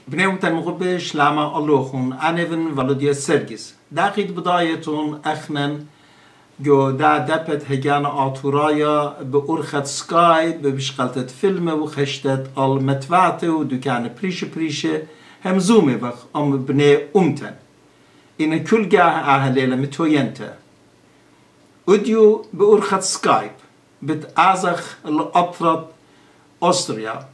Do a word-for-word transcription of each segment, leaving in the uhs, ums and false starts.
بنيومة المغبش لما اللوخون أنيفن فالوديا سيرجس داخل بدايتون أخنن جو دا دبت هجانا آتورايا بأرخت سكاي ببشقلتت فيلم وخشتت المتفاتي ودكان بريشة بريشة هم زومي بخ أم بني أمتن إن كل جاه أهليلة متوينتا أديو بأرخت سكايب بتأزخ الأطرد أستريا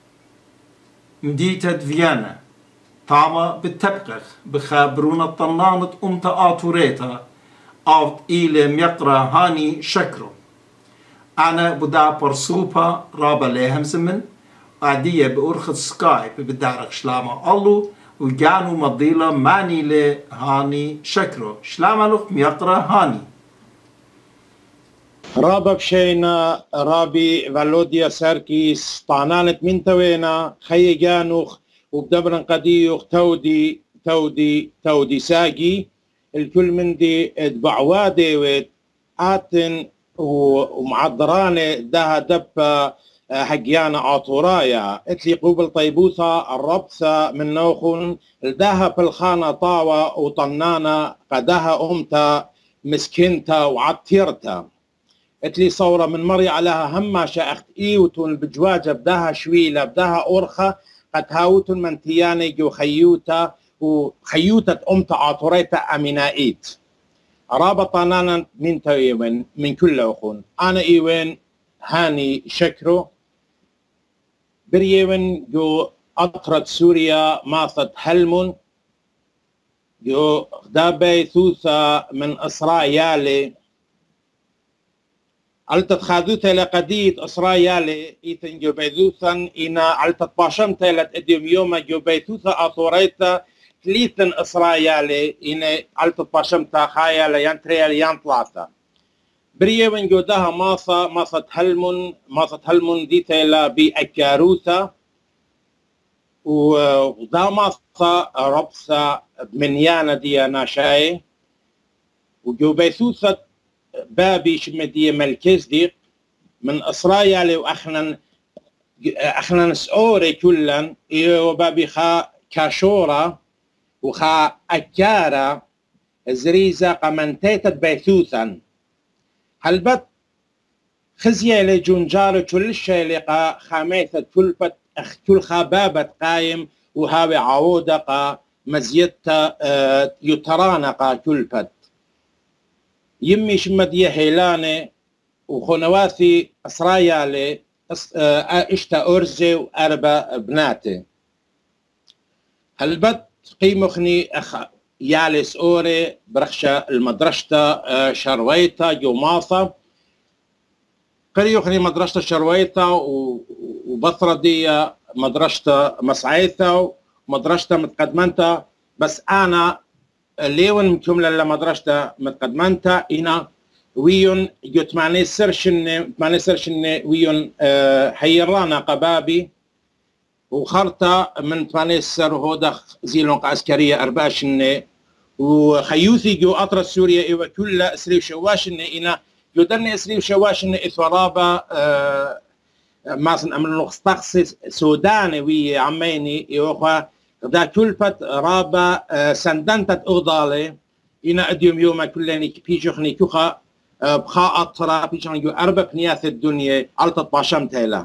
مدينة فيينا طعمة بالتبقخ بخابرونا الطنانة أمتا آتوريتا أوت إلي ميقرا هاني شكرو أنا بدا برسوبا رابا ليهم زمن عادية بأرخد سكايب بدارك شلاما ألو وجانو مضيلة ماني لي هاني شكرو شلاما لك ميقرا هاني رابا بشينا رابي فالوديا ساركيس طعنانت من توينا خي جانوخ وبدبرن قديوخ تودي تودي تودي ساقي الكل من دي دبعوادي ويت آتن ومعضراني داها دبا حقيانا عطورايا اتلي قوبل طيبوثا الربثة من نوخن داها بالخانة طاوة وطنانا قداها أمتا مسكنتا وعطيرتا اتلي صورة من مري علىها هما شاخت ايوتون بجواجة بداها شويلة بداها أورخة قد هاوتون من تياني جو خيوتا وخيوتة أمتا عطوريتا أمينائيت رابطانا من تايوين من كل أخون أنا إيوين هاني شكرو بريوين جو أطرد سوريا ماثت هلمون جو دابي ثوثة من إسرائيل علتت خاذوتا لقديت إسرائيل إيثن جو بيثوثا إنا علتت باشمتا لتقدم يوم جو بيثوثا أطوريتا ثلاثن إسرائيل إنا علتت باشمتا خايا ليان تريا ليان ثلاثة بريوين جو داها ماثا ماثت هلمون ماثت هلمون ديتا لا بأكاروثا ودا ماثا ربثا بمنيانا دي ناشاي وجو بيثوثا بابي شمدية ملكزديق من إسرائيل وأخنا أخنا نسأوري كلن وبابي خا كاشورا وخا أكارا زريزة قمنتيتت بيثوثا هلبت خزية لجونجار كل شيء لقا خاميثة كلبت كل خبابة قايم وهاوي عودقا مزيتا يترانقا كلبت يمي شمدية هيلاني وخنواثي إسرائيلي اشتا أرزي وأربع بناتي هلبت قيمخني أخ يالس أوري برخشة المدرشة شرويتا جوماثا قريوخني مدرسة شرويتا وبطردية مدرسة مسعيتا ومدرسة متقدمنتا بس أنا ليون مكملة لمدرسة متقدمنتا إنا ويون جو تماني سرشن تماني سرشن ويون أه حيرانا قبابي وخرطة من تماني سر هودخ زيلونق عسكرية أرباشن وخيوثي جو أطرة سوريا إيوة كل إسريو شواشن إنا جو دني إسريو شواشن إثورابا أه ماسن أمن نقصتقصي سوداني وي عميني إيوة دا كلفت رابا أه سندنتت أغضالي إنا أديوم يوم كلني بيشوخني كوخا أه بخاء أطرة بيشوخني جو أربع بنياث الدنيا علطت باشم تيلا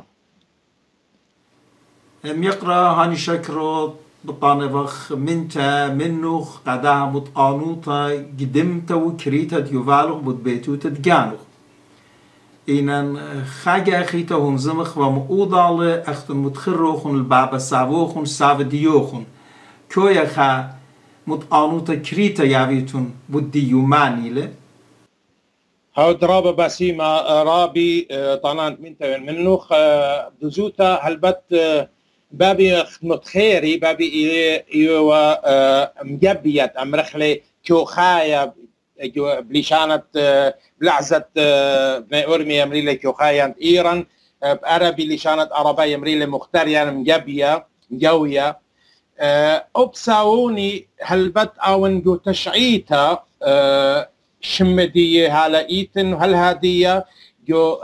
ميقرا هاني شكرو بطانبخ منتا منوخ قدها متقانوطا قدمتا وكريتا ديوفالوخ بتبيتوتا دجانوخ إنان خاجة أخيتا هنزمخ ومؤوضالي أختن متخروخن البابا سابوخن ساب ديوخن كويا خا متقانوطا كريتا يابيتون بديوماني له هاود رابا باسيما رابي طانانت منتا منوخ دزوتا هلبت بابي متخيري بابي إيوا مجبيت أمرخلي كوخايا بليشانة بلعزة بأورمي يمريلي كوخايا إيران بعربي لشانة عربية يمريلي مختاريا مجبية مجوية أبساوني هلبت أون جو تشعيتا شمدية هالا إيتن وهل هادية جو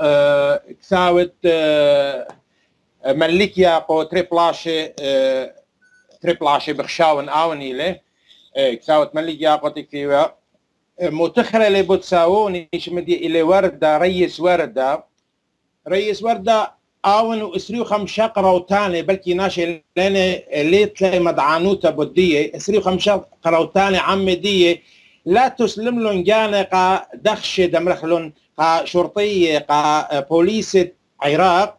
كثاوت ملكيا قو تريبلاشي تريبل عشي بخشاون آوني له كساوت ملي جاقتك فيها متخرة اللي بتساوني شمدي إلي وردة ريس وردة ريس وردة آون وإسريو خمشة قروتاني بلكي ناشي لأن ليت لي مدعانوتا بدية إسريو خمشة قروتاني عمدية لا تسلم لهم جانا قا دخش دمرخلون قا شرطية قا بوليسة عراق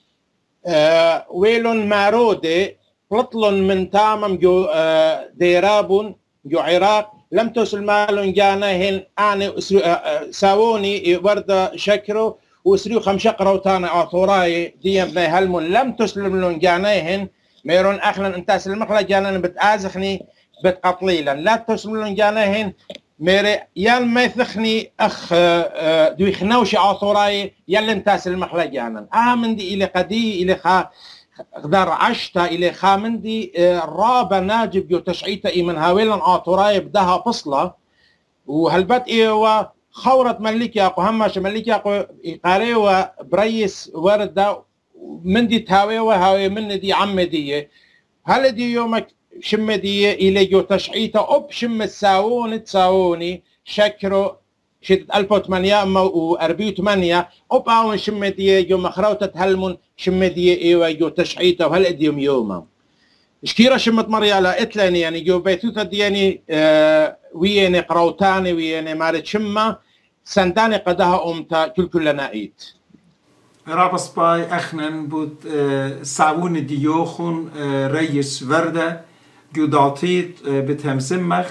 أه ويلون مارودة بلطلن من تامم جو أه ديرابون جو عراق لم تسلم لهم جانا هن أنا أه ساوني وردة شكرو وسريو خمشة قروتانا أطوراي ديم بني هلمون لم تسلم لهم جانيهن ميرون أخلن انت سلمخلا جانن بتآزخني بتقطليلا لا تسلم لهم جانيهن ميري يال ما يثخني أخ دوي خنوشي أطوراي يال انت سلمخلا جانن آمندي إلي قدي إلي خا غدار عشتا إلي خامندي رابا ناجب جو تشعيتا إيمن هاويلن أطوراي بدها فصلة وهلبت إيوا خورت ملك ياقو هماش ملك ياقو قاريوا بريس وردة من دي تاويوا هاوي من دي عمدية هل دي يومك شمدية إلي جو تشعيته أب شم تساون تساوني شكرو شدت ألف وثمانمئة وأربعة وثمانين أب آون شمدية جو مخروتة هلمون شمدية إيوا جو تشعيته وهل دي يوم يوما شكيرا شمت مريالا إتلاني يعني جو بيتوتا دياني آه وياني قروتاني وياني مارت شمة سنداني قدها أمتا كل كل نائت رابس باي أخنن بود سعون ديوخون ريس وردة جوداتيت بتهمسمخ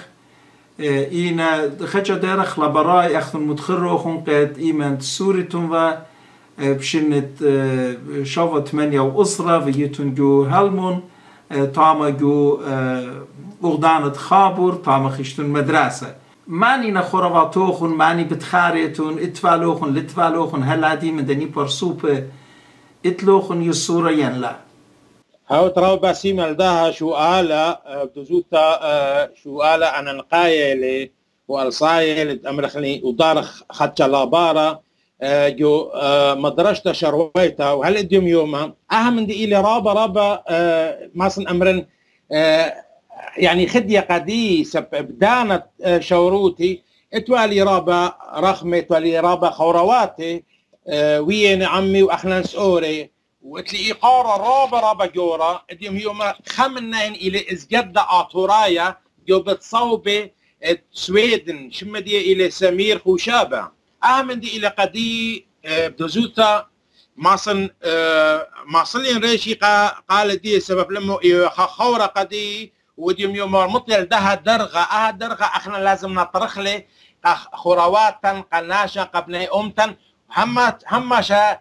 إينا خجا دارخ لبراي أخن متخروخون قد إيمان سوريتون و بشنت شاوة تمانية وأسرة ويتون جو هلمون تاما جو أغدانت خابور تاما خشتون مدرسة ماني نخورواتوخون ماني بتخاريتون اتفالوخون لتفالوخون هلا دي من دني برسوبة اتلوخون يسورة ينلا هاو تراو باسيم الداها شو آلا بدوزوتا شو آلا أنا نقايلي والصايل أمرخني ودارخ خدشا لابارا جو مدرسة شرويتا وهل اديم يوما أهم دي إلي رابا رابا ماسن أمرن يعني خدية قديسة بدانت شوروتي اتوالي رابا رخمة اتوالي رابا خورواتي وين عمي وأخلان سوري واتلي إقارة رابا رابا جورا اديم يوما خمنين إلي إزجد آطورايا جو بتصوبي سويدن شمدية إلي سمير خوشابة أهم دي إلى قدي بدوزوتا ماصن ماصلين ريشي قال دي سبب لما خورة قدي وديم يوم مطل ده درغة اه درغة احنا لازم نطرخ له خرواتن قناشا قبني امتن هما هما شا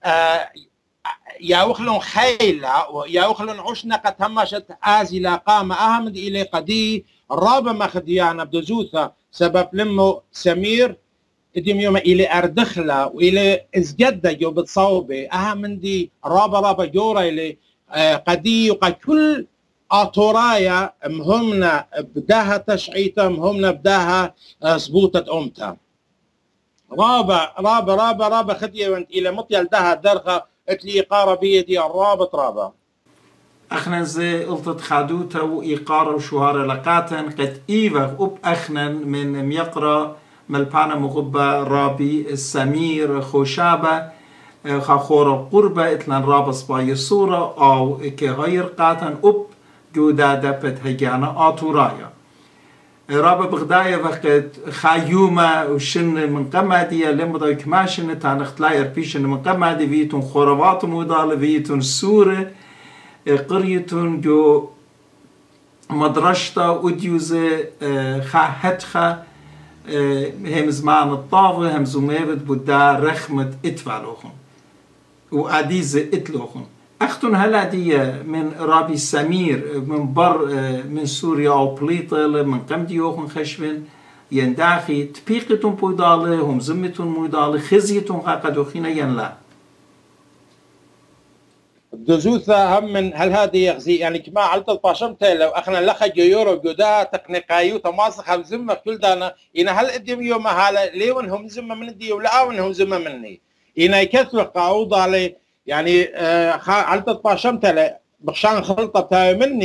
يا وخلون خيلة يا وخلون عشنقة هما شت ازي قامة اهم دي إلى قدي رابا مخديانا بدوزوتا سبب لما سمير اديم يوم الى اردخله والى ازجده جو بتصوبه اهم من دي رابا رابا جورا الى قدي وقا كل اطورايا مهمنا بداها تشعيته مهمنا بداها صبوطه امتها رابا رابا رابا رابا خديه وانت الى مطيل دها درغه اتلي اقاره بيدي الرابط رابا اخنا زي قلت خادوتا واقاره وشوهار لقاتن قد ايوه اب اخنا من ميقرا ملبانا مغبة رابي السمير خوشابة خاخورة قربة اتلان رابس باي الصورة او كغير قاتن اب جودا دبت هجانا آتورايا رابا بغدايا وقت خايومة وشن من قمادية لمضا كماشن تانخت لاير بيشن من قمادي فيتون خوروات مودال فيتون سورة قريتون جو مدرشتا وديوزة خاهتخا هم زمان الطاوة هم زميرت بدا رخمة اتفالوخن وعديزة اتلوخن اختن هلا دي من رابي سمير من بر من سوريا او بليطل من قمديوخن خشفن ينداخي تبيقتون بودالة هم زمتون مودالة خزيتون قاقدوخين ينلا دزوثا هم من هل هذه يغزي يعني كما علت الباشمت لو اخنا لخ جيورو جودا تقنيقايو تماسخ هم زمه كل دانا إن هل اديم يوم هلا ليون هم زمه من دي ولا هم زمه مني إن يكثر قاوض علي يعني آه علت الباشمت بخشان خلطه تاي مني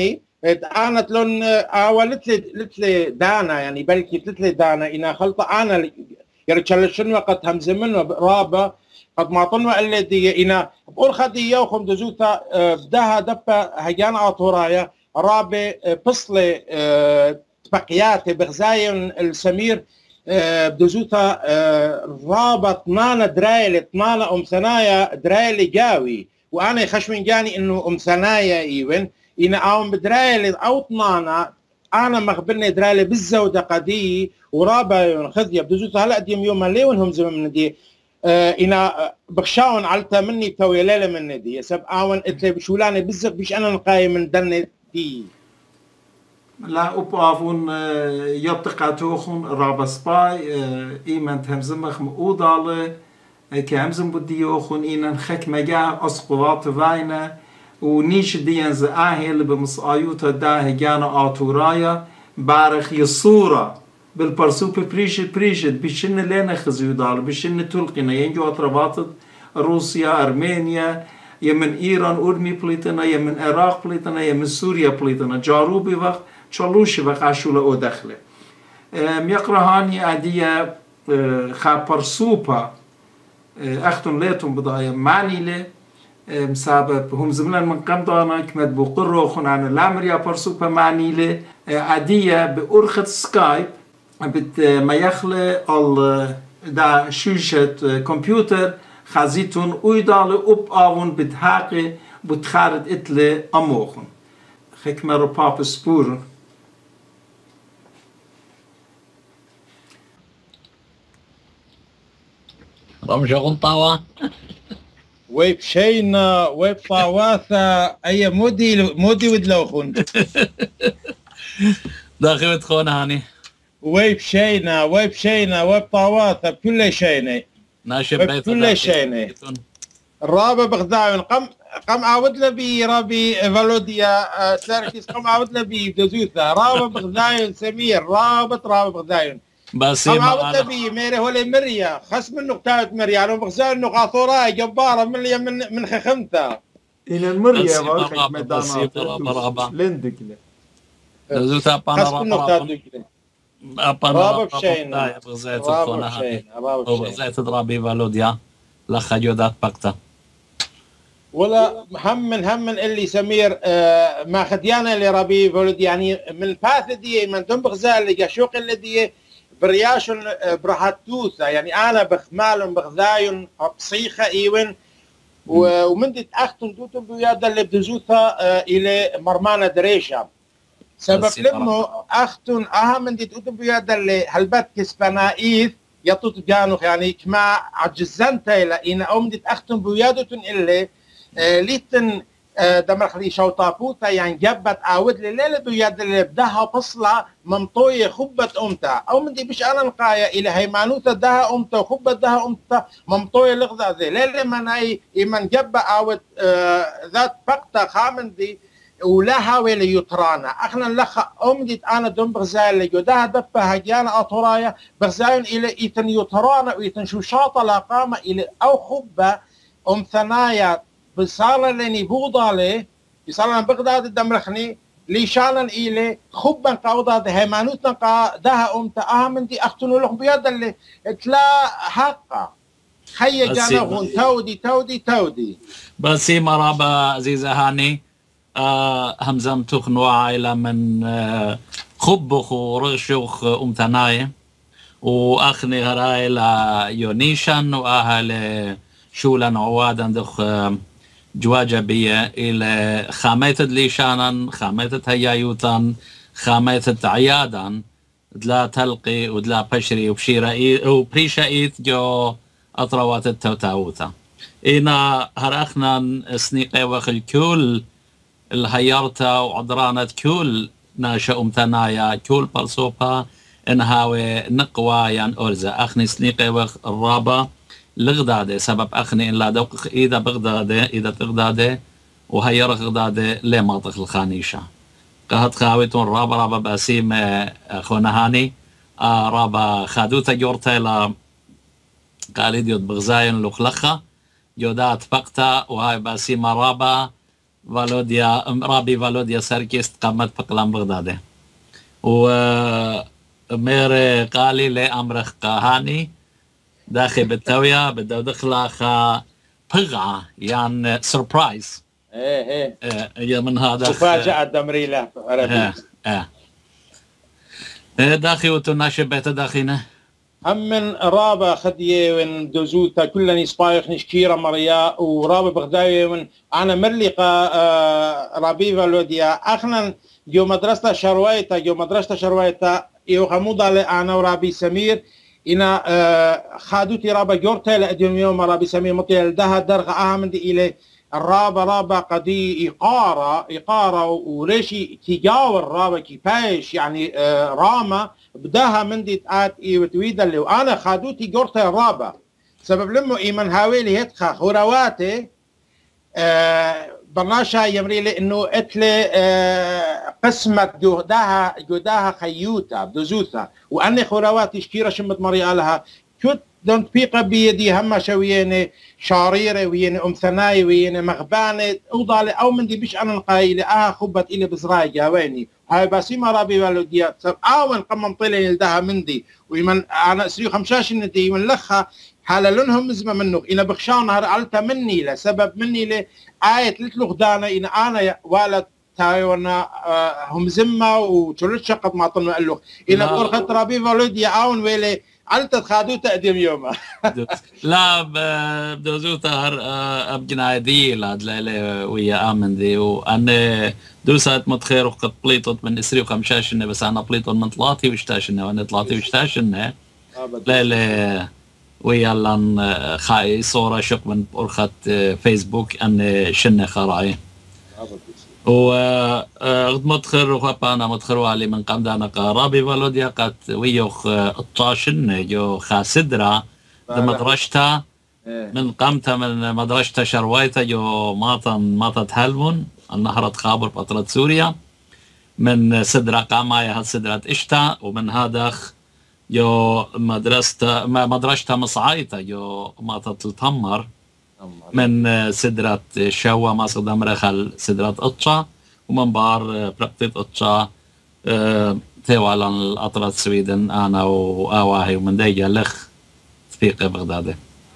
أنا تلون أولت لي لت لي دانا يعني بلكي تلت لي دانا إنا خلطة أنا يرتشل شنو قد همزة منه رابة قد ما طنوا الذي إنا بقول خدي يوخم دزوتا بدها دبة هجان عطورايا رابة بصلة بقيات بغزاين السمير بدزوتا رابط نانا درايلة نانا أم ثنايا درايلة جاوي وأنا خشمين جاني إنه أم ثنايا إيوين إن أوم بدرايلة أو طنانا أنا مخبرني درايلة بالزودة قدي ورابا خذية بدزوتا هلا ديم يوم ليونهم زمن من دي إنا بخشاون علتا مني توي ليلة من دي سب آون إتلي بشولاني بالزق بيش أنا نقاي من دني دي لا أبوافون يبتقاتوخون رابا سباي إيمان تهمزمخ مؤودالة كهمزم بديوخون إينا خك مجا أسقوات فاينة ونيش ديان زآهل بمصايوتا داه جانا آتورايا بارخ يصورة بالبرسوب بريشت بريشت بيشن لنا خزيو دار بيشن تلقينا ينجو أطرباطت روسيا أرمينيا يمن إيران أورمي بليتنا يمن عراق بليتنا يمن سوريا بليتنا جاروبي وقت چلوشي وقت عشولا او دخله ميقرهاني عدية خا برسوبا اختن ليتون بضايا معني لي مسابب هم زملان من قمضانا كمد بقروخون عن الامريا برسوبا معني لي عدية بأرخة سكايب بت ما يخلي ال دا شوشة كمبيوتر خازيتون ويدالي أب آون بدهاقي بتخارد إتلي أموخن خكمة رو باب سبور رمجة غنطاوة ويب شينا ويب طاواثة أي مودي مودي ودلوخون داخل تخون هاني ويب شينا ويب شينا ويب طاواثة بكل شيني ناشب بيت كل شيني الرابع بغداون قم قم عاود لبي رابي فالوديا تركيز قم عاود لبي دزوثة رابع بغداون سمير رابط رابع بغداون بس قم عاود لبي ميري هولي مريا خصم النقطة مريا أنا بغزاون نقاطورة جبارة من من من خخمتها إلى المريا واخد مدانا لندك دزوثة بانا خصم النقطة رابع بشينا بغزاية تخونا هاني وبغزاية تضربي فالوديا لخا جودات بقتا ولا هم من هم من اللي سمير آه ما خديانا اللي ربي ولد يعني من فاث دي من تنبغ اللي جاشوق اللي دي برياش برهاتوثا يعني انا بخمال بغذاين بصيخه ايون ومن دي اختن دوتن بيادا اللي بدزوثا آه الى مرمانه دريشا سبب لانه اختن اهم من دي دوتن بيادا اللي هلبت كسبنايث يطوط جانوخ يعني كما عجزنتا الى ان امدت اختن بيادتن اللي آه ليتن آه دمرخلي شوطابوتا يعني جبت عاود لليلة بياد اللي بدها بصلة ممطوية خبت امتا او من دي بش انا نقايا الى هيمانوتا دها امتا وخبت دها امتا ممطوية لغذا ذي ليلة من اي من جب عاود آه ذات بقتا خامن دي ولها ويلي يطرانا اخنا لخا امدت انا دم بغزايل اللي جودها دبها هجانا اطرايا بغزاين الى ايتن يطرانا ويتن شوشاطة لاقامة الى او خبة ام ثنايا بصالة لني بوضالي بصالة بغداد الدمرخني ليشانا الى خبا قاوضاد هيمانوتنا قا دها امتا اهم دي اختنو لهم بياد اللي اتلا حقا خي جانا غون تودي تودي تودي بس مرابا عزيزة هاني آه همزم تخنوا عائلة من آه خبخ ورشوخ أمتناي وأخني هراي يونيشان وأهل شولان عوادا دخ آه جواجة بيا إلى خاميتة ليشانا خاميتة هيايوتان خاميتة عيادا دلا تلقي ودلا بشري وبشيرا وبريشايت جو أطروات التوتاوتا إنا هرأخنا سنيقي وخل كل الهيارتا وعدرانة كل ناشا أمتنايا كل برسوبا إنهاوي نقوى ين أرزا أخني سنيقي وخ الرابا لغدادة سبب أخني إن لا دوق إذا بغدادة إذا تغدادة وهي غدادة لما طخ الخانيشة قهت خاويتون رابا رابا باسيم أخونا هاني آه رابا خادوتا جورتا لا قال يديوت بغزاين لخلخة جودات بقتا وهاي باسيم رابا فالوديا رابي فالوديا سركيس قامت بقلم بغداد ومير قالي لأمرخ قاهاني داخل بالتوية بدو دخلها خا بغعة يعني سربرايز ايه ايه يا من هذا مفاجأة دمري له عربي اه اه داخي وتناشب بيت داخينا هم من رابا خديه وين دوزوتا كلني سبايخ نشكيرا مريا ورابا بغداوي وين انا مرلقة آه رابي فالوديا اخنا جو مدرسة شرويتا جو مدرسة شرويتا يو خموضة انا ورابي سمير إنا آه خادوتي رابا جورتا لأديم يوم رابي سمير مطيع لدها درغ آمد إلي الرابا رابا قدي إقارة إقارة وريشي تجاور رابا كي بايش يعني آه راما بداها من دي تقات إي وتويدا اللي وأنا خادوتي جورتا رابا سبب لمو إيمن هاويلي هتخا خورواتي آه برناشا يمري لي انه اتلي آه قسمة جهدها جهدها خيوتا بدوزوثا واني خورواتي شكيرة شمت مريا لها كنت دونت بيقة بيدي هما شويني شاريرة ويني ام ثناي ويني مغبانة اوضالي او من دي بيش انا القايلة اه خبت الي بزراي جاويني هاي باسيما رابي والوديا اول قمم طلعي لدها من دي ويمن انا اسريو خمشاش ندي من لخها حالا لونهم مزمة منه إنا بخشان هر علتا مني لسبب مني لآية لتلوخ دانا إنا أنا ولا تايونا هم زمة وشلت شقط ما طلنا قال له إنا بأرخة رابي فالوديا آون ويلي علتا تخادو تقدم يوما لا بدوزوتا هر أبجنا دي لاد ليلي ويا آمن دي وأنا دوسات متخير وقد بليطت من إسري وخمشاشنة بس أنا بليطت من طلاتي وشتاشنة وأنا طلاتي وشتاشنة ليلي ويالان خاي صورة شق من أرخة فيسبوك أن شنة خراي و مدخر وخبانا مدخر والي من قمدانا قرابي فالوديا قد ويوخ الطاشن جو خاسدرا مدرشتا من قمتا من مدرشتا شرويتا جو ماطن ماطت هلمون النهر خابر بطرة سوريا من سدرا قامايا هالسدرة اشتا ومن هادخ يو مدرسة مدرسة مصعيطة يو ماطة التمر من سدرة شوا ما صدام رخل سدرة قطشة ومن بار برقتة قطشة اه تيوالا الأطرة سويدن أنا وآواهي ومن ديجا لخ تفيق بغداد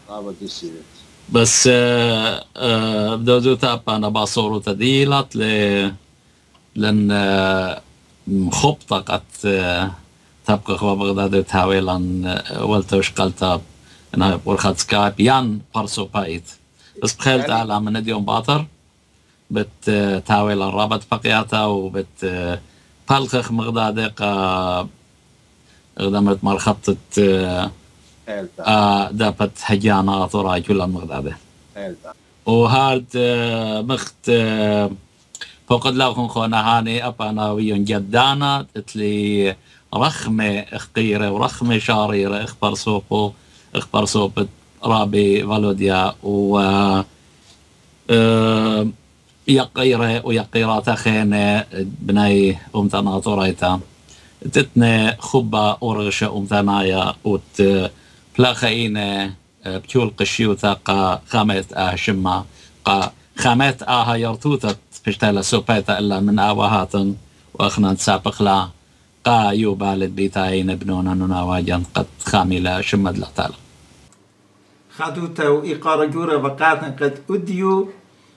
بس اه اه بدوزو تاب أنا باصورو تديلت ل لن اه خبطة قد اه تبقى خوا بغداد تاويلان ولتوش قلتا انا ورخات سكايب يان بارسو بايت بس بخيلت على من ديوم باطر بت تاويلان رابط بقياتا وبت بالخخ مغداد قا غدمت مال خطة آه دابت هجانا طوراي كلها مغداد وهارد مخت فقد لكم خونا هاني أبانا ويون جدانا تتلي رخمة اخقيرة ورخمة شاريرة اخبر سوقو اخبر سوق رابي فالوديا و اه يقيرة ويقيرات خينة بناي امتنا طوريتا تتنى خبا ورغشة امتنايا وت بلاخينة بتول قشيوتا قا خامت اه شما قا خامت اه يرتوتا بشتالا سوبيتا الا من اواهاتن واخنا نسابق لا قا يوبالد بيتاين ابنونا نناواجن قد خاملة شمد لطال خادوتا وإقارة جورة وقاتن قد أديو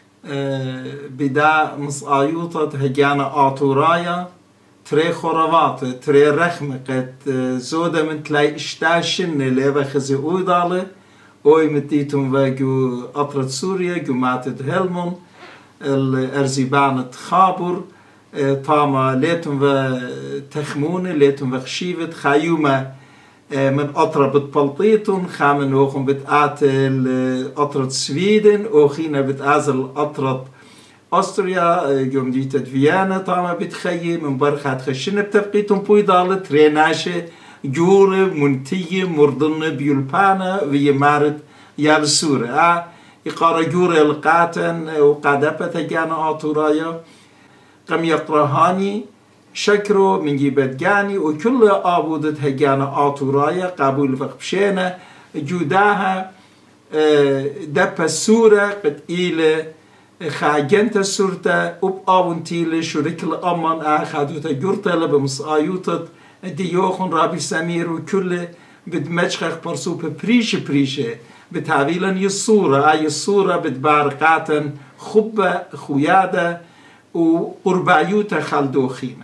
بدا مصايوطة هجانا آطورايا تري خروات تري رخمة قد زودة من تلاي اشتاشن ليبا خزي اويدالي اوي مديتم واجو أطرة سوريا جو ماتت هلمون الأرزيبانة خابر طاما ليتم وتخمونة ليتم وخشيفت خايوما من أطرة بتبلطيتون خامن وخم بتقاتل أطرة سويدن وخينا بتقازل أطرة أستريا يوم ديتت فيانا طاما بتخيي من برخات خشنة بتبقيتون بويدالة ريناشة جورة منتية مرضنة بيولبانا ويمارد يالسورة آه إقارة جورة القاتن وقادبت جانا آطورايا قم يقرهاني شكرو من جيبت جاني وكل آبودت هجانا آطورايا قابول فقبشينا جوداها دب السورة قد إيلة خاجنت السورة أب أونتيل شريك الأمان أخذت جرتل بمسايوتت ديوخن رابي سمير وكل بدمشق برسو بريش بريشة بتعويلا يصورة أي الصورة بتبارقاتن خبة خويادة وقربايوتا خلدوخينا.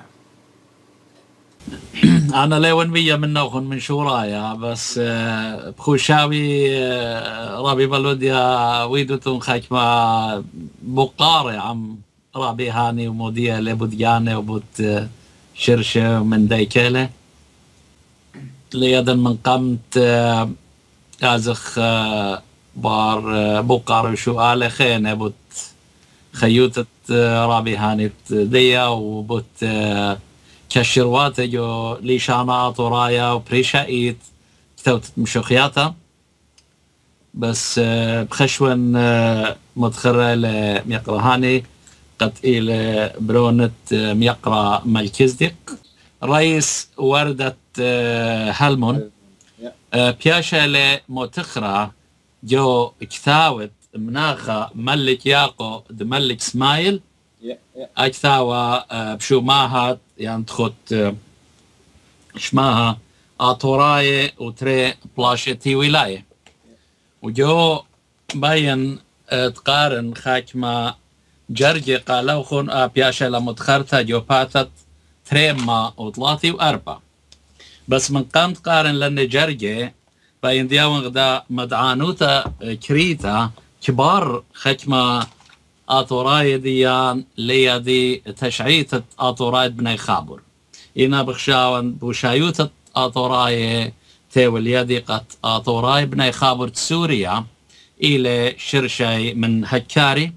أنا لون ويا منهم من شورايا بس بخوشاوي رابي بلوديا ويدوتون خاكما بقاري عم رابي هاني وموديا لبوديانة وبوت شرشة من دايكالة ليدا من قمت ازخ بار بقار وشو آله خينة بوت خيوتة رابي هاني ديا وبوت كشروات جو ليشانات ورايا وبريشايت كتوت مشوخياتا بس بخشون مدخرة لميقرا هاني قد إلى برونة ميقرا ملكزدق رئيس وردة هلمون بياشا لمتخرة جو كتاوت مناخة ملك ياقو دملك سمايل أكثاوى بشوماها يعني تخط شماها آطوراي وتري بلاشتي ولاية وجو باين تقارن خاكما جرجي قالوا خون بياشا لمتخرتا جو باتت تريما وطلاتي وأربع بس من قام تقارن لأن جرجي باين دياون غدا مدعانوتا كريتا كبار خاكما آطوراي ديان ليدي تشعيتة آطوراي بني خابر إنا بخشاون بوشايوتة آطوراي تيول يدي قد آطوراي بني خابر سوريا إلى شرشي من هكاري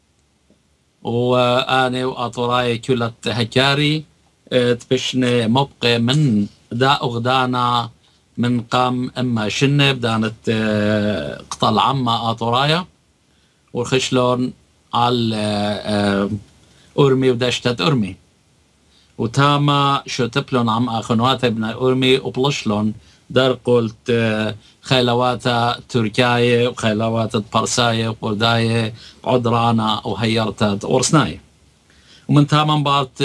وآني وآطوراي كلة هكاري تبشني مبقى من دا أغدانا من قام إما شنب دانت قطال عما آطورايا وخشلون على أرمي ودشتة أرمي وتاما شو تبلون عم أخنواتا ابن أرمي وبلشلون در قلت خيلواتا تركاية وخيلواتا برساية وقرداية عدرانا وهيرتا ورسناية ومن تاما بعد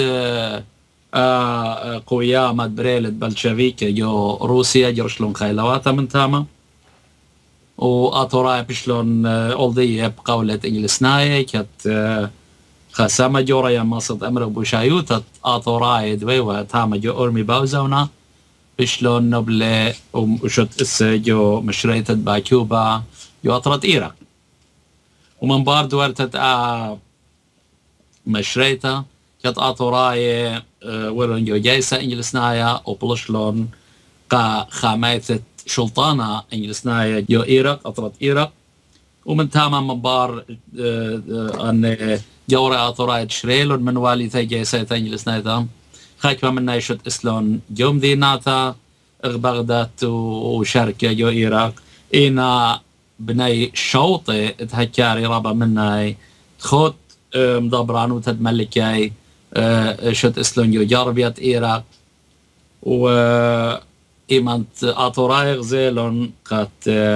قويا ماد بريلت بلشفيكي جو روسيا جرشلون خيلواتا من تاما وآطوراي بشلون أولدية بقولة إنجلسناية كت خسامة جورا يا مصد أمر بوشايوتة آطوراي دويوة تاما جو أرمي باوزونا بشلون نبلة وشت إس جو مشريتة باكيوبا جو أطرت إيراق ومن بارد ورتت آ مشريتة كت آطوراي ورن جو جايسة إنجلسناية وبلشلون قا خاميتة شلطانة إنجلسناية جو إيراق أطرت إيراق ومن تاما من بار أن جوري آطوراي تشريلون من والي جايسة إنجلسناية تام خاكما منا يشت إسلون جوم ديناتا بغداد وشركة جو إيراق إنا بني شوطي تهكاري رابا منا تخوت مدبرانو تدملكاي شت إسلون جو جاربيات إيراق و إيمانت آطوراي غزيلون قد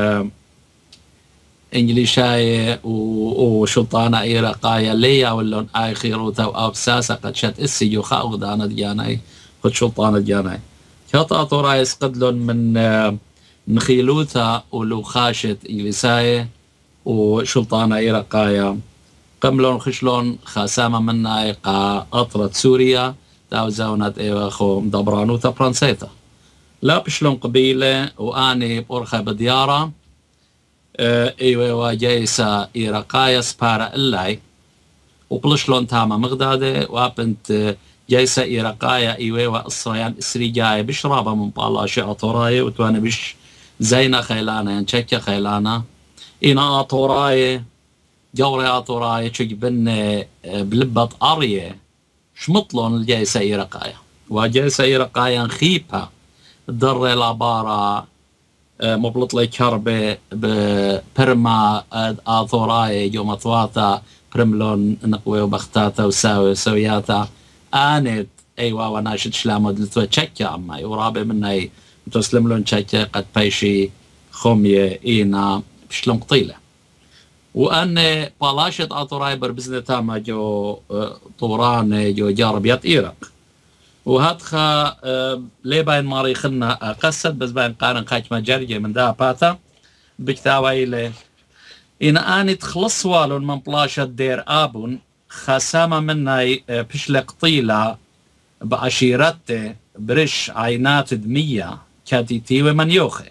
إنجليشاي وشلطانة إيراقايا ليا ولون آي خيروتا وأبساسا قد شت إسي جو خاوغ دانا دياناي قد شلطانة دياناي كات آطوراي اسقدلون من نخيلوتا ولو خاشت إنجليساي وشلطانة إيراقايا قملون خشلون خاسامة منا قا أطرت سوريا تاو زاونات إيواخو مدبرانوتا برانسيتا لا بشلون قبيلة وآني بأرخة بديارة اه ايوه واجيسا إيراقايا سبارة اللاي وبلشلون تاما مغدادة وابنت جيسا إيراقايا ايوه وإصريان إسري جاي بشرابة من بالاشي أطوراي وتوانا بش زينا خيلانا يعني شكا خيلانا إنا أطوراي جوري أطوراي شجبن بلبة أرية شمطلون الجيسا إيراقايا وجيسا إيراقايا خيبها در العبارة مبلط لي كربة ببرما آثوراي جو مطواتا برملون نقوي وبختاتا وساوي سوياتا آنت أيوا وناشد شلامود لتوا تشكا عماي ورابع مني متسلم لون تشكا قد بيشي خمية إينا بشلون قطيلة وأن بالاشة أطراي بربزنة تاما جو طوران جو جاربيات إيرق وهاتخا لي باين ماري خلنا قصد بس باين قارن قايت مجارجي من دا باتا بكتاوى إلي إن آني تخلص والون من بلاشة دير آبون خسامة مناي بشلق طيلة بعشيرته برش عينات دمية كاتيتي ومن يوخي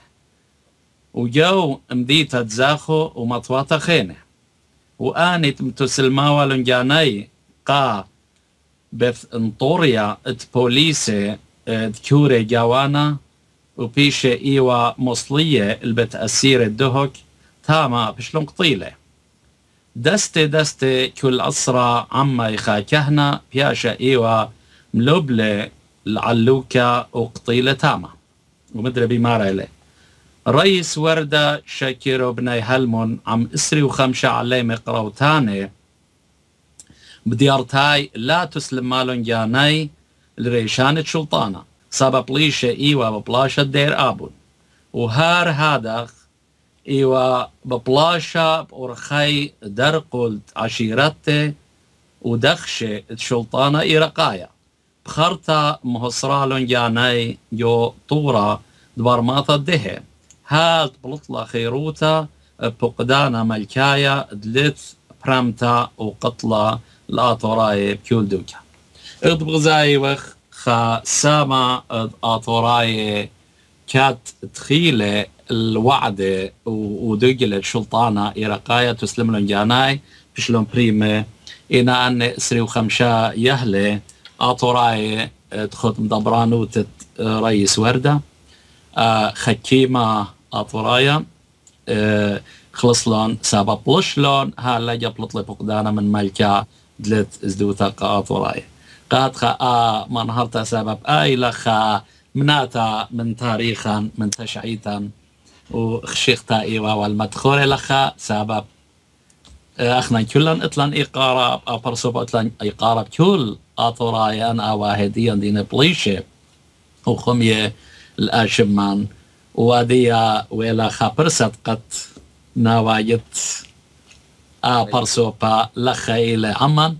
وجو مديتا تزاخو ومطواتا خينه وآني تسلماوا لنجاني قا بث انطوريا ات بوليسي تكوري جاوانا وبيشي ايوا مصلية البت اسير الدهك تاما بشلون قطيلة دستي دستي كل أسرة عما يخاكهنا بياشا ايوا ملوبلة العلوكة وقطيلة تاما ومدري بمارا إليه رئيس وردة شاكيرو بناي هلمون عم اسري وخمشة علي مقروتاني بديارتاي لا تسلم مالون جاناي لريشانة شلطانة سبب ليشة ايوا ببلاشة دير آبون وهار هادخ ايوا ببلاشة بأرخي درقلت عشيرته ودخشة الشلطانة إيرقايا بخرطة مهصرالون جاناي جو طورة دبرماطة دهي هالت بلطلة خيروتا بقدانا ملكايا دلت برامتا وقطلة الآطوراي بكل دوكا اغد بغزاي وخ خا ساما آطوراي كات تخيلة الوعدة ودقل الشلطانة إيرقايا تسلم لون جاناي بشلون بريمة إنا أن إسري وخمشا يهلي آطوراي تخط مدبرانوت رئيس وردة آه خكيمة أطرايا آه خلصلون سبب لشلون هلا جبلت لي فقدانا من ملكا دلت ازدوتا قاطرايا قاد خا آه منهرتا سبب آي لخا مناتا من تاريخا من تشعيتا وخشيختا إيوا والمدخور لخا سبب آه أخنا كلن إطلان إقارب أو برسوب إطلان إقارب كل أطرايا أنا واحديا دين بليشة وخمية الاشمان واديا ولا خبرست قد نوايت ا برسوبا لخيل عمان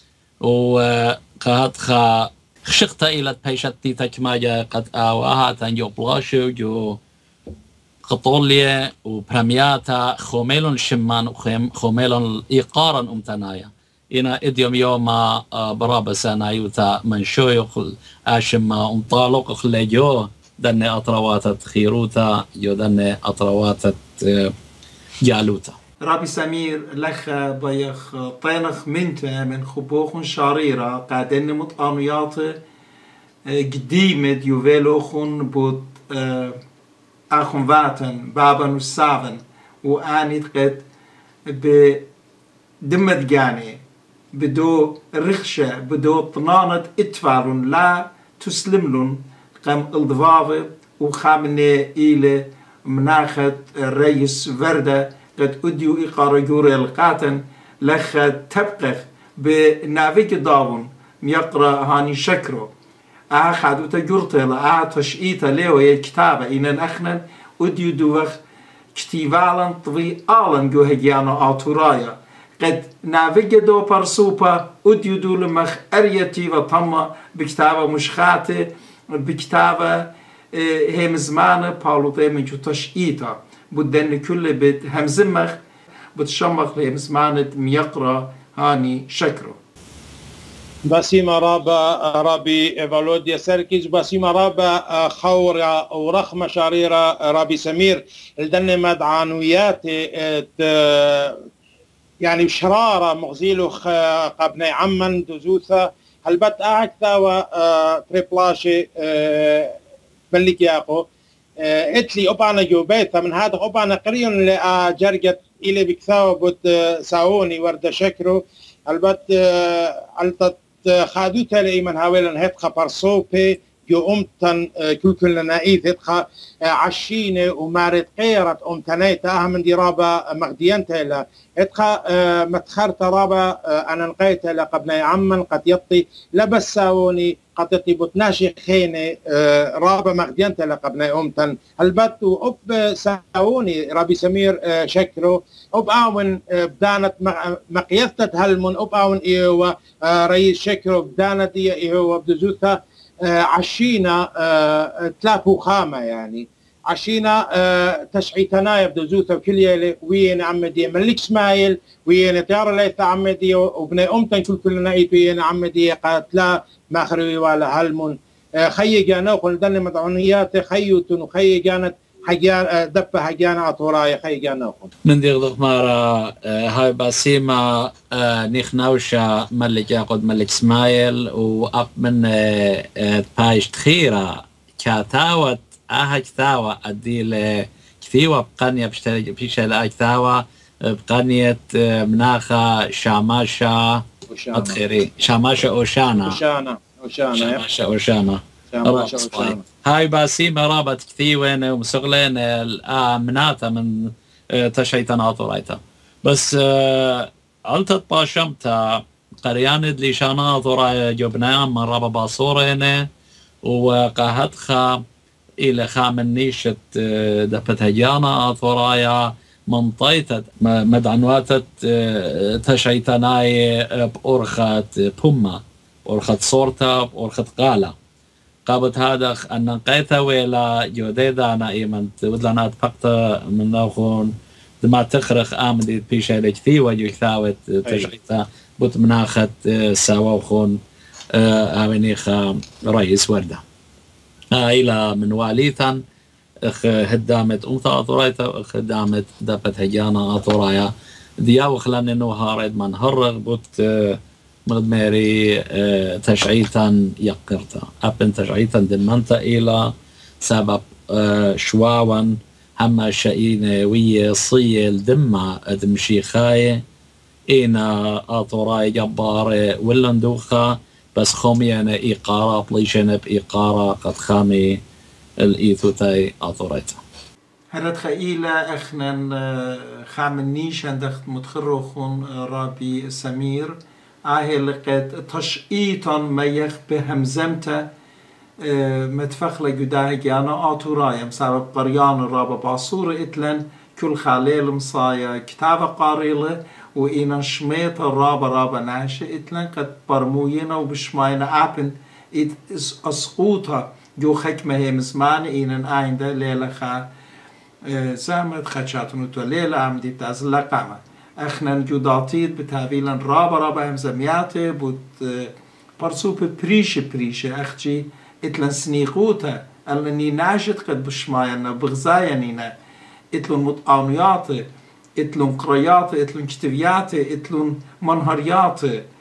وقد خا خشقت الى بيشتي تكماجا قد اواها تنجو بلاشو جو قطوليا وبرمياتا خوميلون شمان خوميلون ايقارا امتنايا إنا إديوم يوما برابسانا يوتا من شويخ الاشما انطالق خليجو دني أطرواتت خيروتا يو دني أطرواتت جالوتا رابي سمير لخ بيخ طينخ منتا من خبوخ شريرة قادن مطانيات قديمة يوفيلوخن بود أخن واتن بابا والسافن وآنيت قد بدمت جاني بدو رخشة بدو طنانة اتفارون لا تسلملون قام الضفافة وخامنة إلى مناخة الرئيس وردة قد أديو إقارة جوري القاتن لخ تبقخ بنافيك داون ميقرأ هاني شكرو آه خادو تجورتلا آه تشئيتا ليو هي كتابة إنن أخنن أديو دوخ كتيفالا طوي آلن جو هجيانا آتورايا قد نافيك دو برسوبا أديو دو لمخ أريتي وطمة بكتابة مشخاتي بكتابة هم زمانه باولو دايمن جو تشئيتا بدن كل بيت هم زمخ بتشمخ هم زمانه ميقرأ هاني شكرو باسيما رابا رابي فالوديا سيركيز باسيما رابا خورا ورخمة شريرة رابي سمير الدن مدعانويات يعني شرارة مغزيلو قبني عمن دوزوثا هلبت أعكتا وتريبلاشي بلك ياقو اتلي أبانا جوبيتا من هذا أبانا قريون لأجرجت إلي بكثاو بود ساوني ورد شكرو هلبت علتت خادوتا لي من هاويلن هيت خبر صوبي جو أمتن كل كل نايث إتخا عشينة ومارد قيرت أمتنيت أهم دي رابا مغدينت إلى إتخا متخرت رابا أنا نقيت إلى قبني عمن قد يطي لبساوني قد يطي بتناشي خيني رابا مغدينت إلى قبني أمتن هلبتو أب ساوني رابي سمير شكرو أب آون بدانت مقيثة هلمن أب آون إيوا رئيس شكرو بدانت إيوا بدزوثة عشينا تلاقوا خامة يعني عشينا تشعيتنا يبدو زوثة وكل يلي وين عمدي ملك اسماعيل وين طيار ليث عمدي وبني أمتن كل كلنا إيت وين عمدي قاتلا ماخروي ولا هلمون خي جانا وقل دل مدعونيات خيوتن وخي جانت حجان دب حجانا أطوراي خي جانا وقل من دي غضب مارا هاي باسيما نيخناوشا ملك ياقود ملك اسماعيل وأب من بايش تخيرا كاتاوت آها كتاوة أدي كثيوة بقانية بيشة لآ كتاوة بقانية مناخة شاماشة أتخيري شاماشة أوشانا أوشانا أوشانا شاماشة أوشانا هاي باسيما رابط كثيوين ومسغلين الآمناتا من تشيطان أطوريتا بس علتت باشمتا قرياند لي شانا أطورايا جبنايا من رابا باصورين وقاهتخا إلى خامن نيشة دبت هجانا أطورايا منطيتت مدعنواتت تشيطاناي بأرخة بوما أرخة صورتا بأرخة قالة قابت هذا أن قيتا ويلا جوديدا إيمن ودلنا فقط من ناخون ما تخرخ آمدي بيشا لكثي وجو ثاوت تشعيتا بوت مناخت سوا وخون آمنيخا رئيس وردة إلى من واليثا اخ هدامت أمثا أطورايتا اخ هدامت دابت هجانا أطورايا دياو خلان إنو هارد من هرغ بوت مغدميري تشعيتا يقرتا أبن تشعيتا دمانتا إلى سبب شواوان هما شئين ويا صيل دمع دمشيخاي إينا أطوراي جبار ولندوخا بس خوميانا إيقارا بليشنا بإيقارا قد خامي الإيثوتاي أطوريتا هرد خيلة اخنا خامن نيش عندك متخرخون رابي سمير آهي لقد تشئيطا ما يخبه همزمته متفخلة جداه جانا آتورايا بسبب قريان رابا باصور إتلن كل خليل مصايا كتاب قاريله وإنا شميت الرابا رابا ناشي إتلن قد برموينا وبشماينا آبن أسقوطها جو خكمة هي مزمان إنا آيندا ليلة خا زامت خدشاتنوتو ليلة عمدي بتازل لقامة اخنا جداتيت بتابيلا رابا رابا همزمياتي بود برسوب بريشة بريشة اختي اتلن سنيقوتا اللي ناجت قد بشماينا بغزاينينا اتلن متقانيات اتلن قريات اتلن كتبيات اتلن منهريات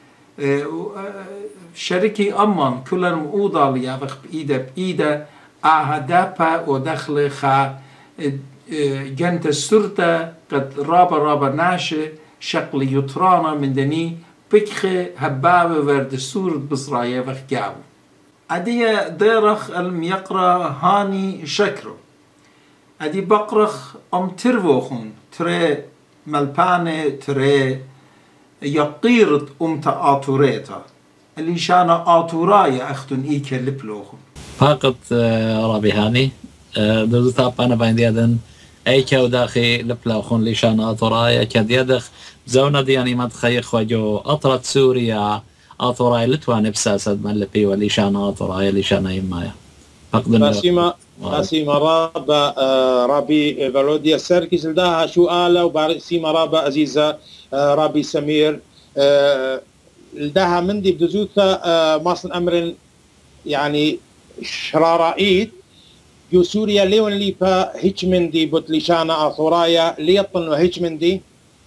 شركي أمان كلهم أوضا ليابخ بإيدا بإيدا أهدابا ودخل خا جنت السرطة قد رابا رابا ناشي شكل يطرانا من دني بكخي هبابة ورد سورة بصرايا وخجاو أدي ديرخ الميقرا هاني شكرو أدي بقرخ أم تروخون تري ملباني تري يقيرت أم تآتوريتا اللي شانا آتورايا أختن إيكا لبلوخون فقط رابي هاني دوزو ثابانا باين ديادن ايكا وداخي لبلوخون اللي شانا آتورايا كديادخ زونا دياني ما تخيخ وجو أطرت سوريا آتورايا لتواني بساسد من لبي واللي شانا آتورايا اللي شانا يمايا قاسيما قاسيما رابا رابي فالوديا سيركيس لداها شو آلا وبارسيما رابا عزيزة رابي سمير لداها مندي بدزوثة ماصن أمر يعني شرارائيت جو سوريا ليون ليفا هيج مندي بوتليشانا آثورايا ليطن وهيج مندي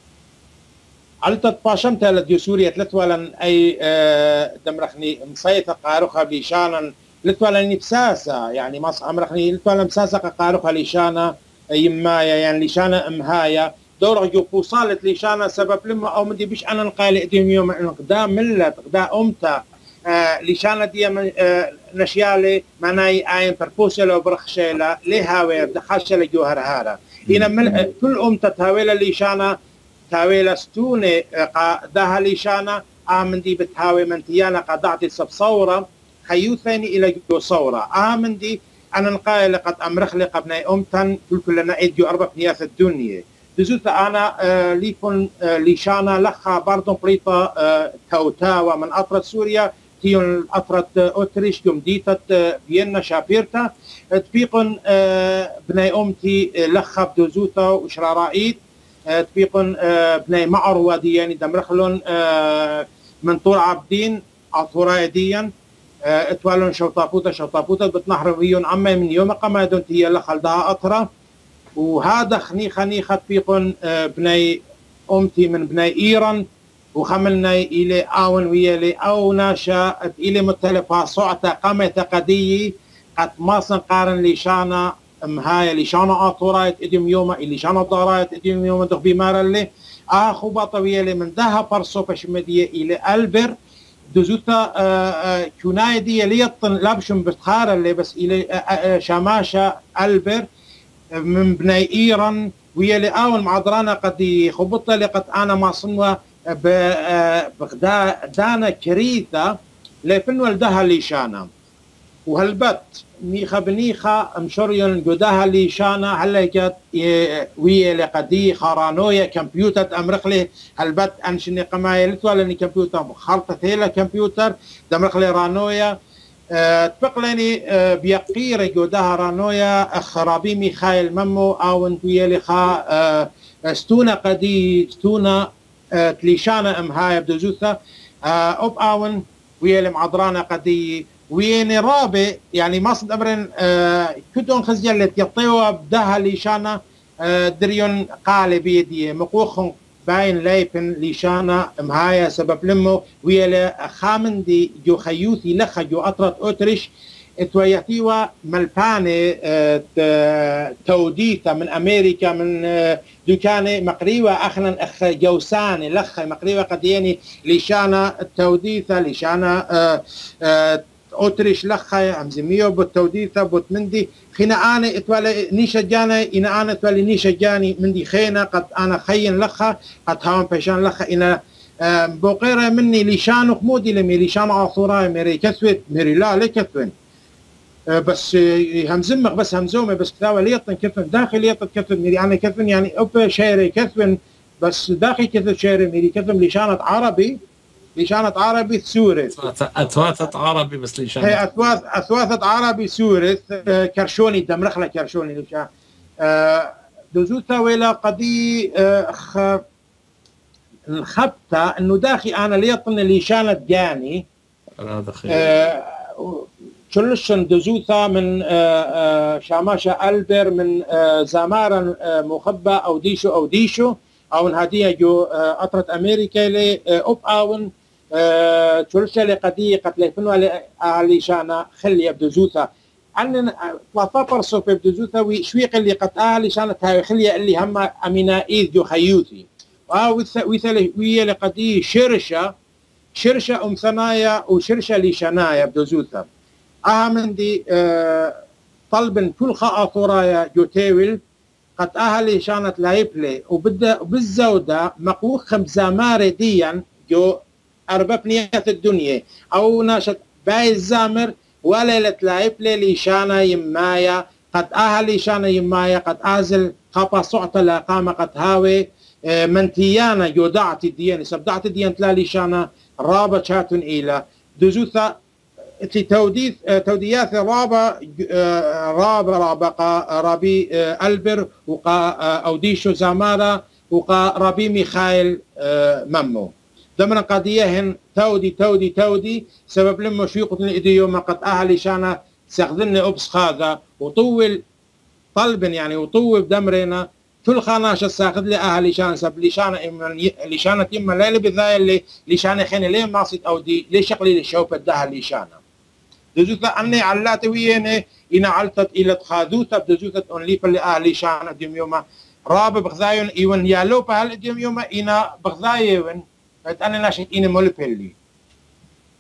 علتت باشمتا لديو سوريا تلتولن أي دمرخني مصيثة قارخة بيشانا لتولن بساسة يعني ماص أمرخني لتولن بساسة قارخة ليشانا يمايا يعني ليشانا امهايا دور جو بوصالت ليشانا سبب لما أو مدي بيش أنا نقال إديم يوم قدام ملت قدام أمتا آه ليشانا دي من آه نشيالي مناي آين بربوسلو برخشيلا لهاوير دخاشلا جوهر هارا إنا من كل أم تتهاويلا ليشانا تهاويلا ستوني داها ليشانا آمن دي بتهاوي من تيانا قدعتي سبصورة خيوثيني إلى جو صورة آمن دي أنا نقايل قد أمرخ لي قبناي أمتن كل كلنا إديو أربع بنياث الدنيا دزوت أنا آه ليكون آه ليشانا لخا باردون بريطة آه توتاوا من أطرة سوريا تيون أطرة آه أوتريش يوم ديتت آه فيينا شابيرتا آه تبيقن آه بناي أمتي آه لخا بدوزوتا وشرارائيت آه تبيقن آه بناي معروا دياني دمرخلون آه من طول عبدين عطوراي ديان آه اتوالون شوطابوتا شوطابوتا بتنحر فيون عمي من يوم قمادون تيا لخل دها أطرة وهذا خني خني خد بيقون بني أمتي من بني إيران وخملنا إلى آون ويلي أو ناشا إلى متلفة صعتة قامة قدية قد ما سنقارن لشانا مهاية لشانا آطورايت إديم يوما إلي شانا ضارايت إديم يوما دخ بمارا اللي آخو باطويلي من دها برسو بشمدية إلى ألبر دوزوتا كوناي دي ليطن لابشم بتخار اللي بس إلى شماشة ألبر من بني إيران ويلي آون معضرانا قد خبطة لقد أنا ما صنوا بغدانا كريثة لفنوا لدها ليشانا وهالبت نيخا بنيخا مشوريون قدها ليشانا هلا جت ويلي قدي خرانويا كمبيوتر أمرخلي هالبت أنشني قمايل تولني كمبيوتر خلطة هيلا كمبيوتر دمرخلي رانويا أه تبقلني أه بيقير جودها رانويا خرابي ميخائيل ممو او ويلي خا أه ستونا قدي ستونا أه تليشانا امهاي بدوزوثا أه اوب اون ويلي معضرانا قدي ويني رابي يعني مصد امرن أه كدون خزيلة يطيوا بدها ليشانا أه دريون قالي بيدي مقوخن باين لايبن ليشانا مهايا سبب لمو ويلا خامن دي جو خيوثي لخا جو أطرت أوتريش اتويتيوا ملباني اه توديتا من أمريكا من اه دوكاني مقريوة أخنا أخ جوساني لخا مقريوة قدياني ليشانا التوديتا ليشانا اه اه أوتريش لخا همزميو بالتوديثة بوتمندي خينا أنا اتوالي نيشا جانا إنا أنا اتوالي نيشا جاني مندي خينا قد أنا خين لخا قد هاون بيشان لخا إنا بوقيرة مني ليشان وخمودي لمي ليشان عصوراي ميري كثوت ميري لا لي كثوين بس همزمق بس همزومي بس كتاوة ليطن كثوين داخل ليطن كثوين ميري أنا كثوين يعني أوبا شيري كثوين بس داخل كثوين شيري ميري كثوين ليشانة عربي ليشانة عربي سوري أثواثة عربي بس ليشانة هي أثواث أثواثة عربي سوري كرشوني دمرخلة كرشوني ليشان أه دوزوتا ولا قدي أه الخبطة إنه داخل أنا ليطن ليشانة جاني هذا خير أه شلشن دوزوتا من أه أه شاماشة ألبر من أه زمارا أه مخبى أو ديشو أو ديشو أو هدية جو أه أطرت أمريكا لي أوب أون شلشة لقدي قتل فنوا ليشانا خلي بدوزوتا عندنا ثلاثة برصو في بدوزوتا وشويق اللي قطعها ليشانا تاوي خلي اللي هم أمينا إيد جو خيوثي ويثلي ويا لقدي شرشة شرشة أم ثنايا وشرشة ليشانايا بدوزوتا أهم دي أه طلبا كل خاطرايا جو تاويل قد أهلي شانت لايبلي وبدا وبالزودة مقوخ خمسة ماري ديا جو أربع بنيات الدنيا أو ناشط باي الزامر وليلة لايبلي ليشانا يمايا قد أهلي شانا يمايا قد أزل خطا صعطة لقامة قد هاوي منتيانا جو دعتي ديان سبدعت ديان تلا ليشانا رابا شاتون إلى دزوثا تي توديث توديات رابا رابا رابقا رابي ألبر وقا أوديشو زامارا وقا رابي ميخائيل ممو دمنا قضيهن تودي تودي تودي سبب لما شيقتن إديوما قد أهلي شانا سيخذلني أبس خاذا وطول طلبا يعني وطول بدمرنا كل خاناش ساخذ لي أهلي شانا سبب لشانا إما لشانا إما ليلي بذاي اللي لشانا حين ليه ماصد أودي ليه شغلي للشوفة ده لشانا دزوتا أني علاتي ويني إنا علتت إلى تخاذوتا بدزوتا أنليف اللي أهلي شانا ديم يوما راب بغذايون إيوان يالوبا هل ديم يوما إنا بغذايون أنا ناشن إنا مولبيلي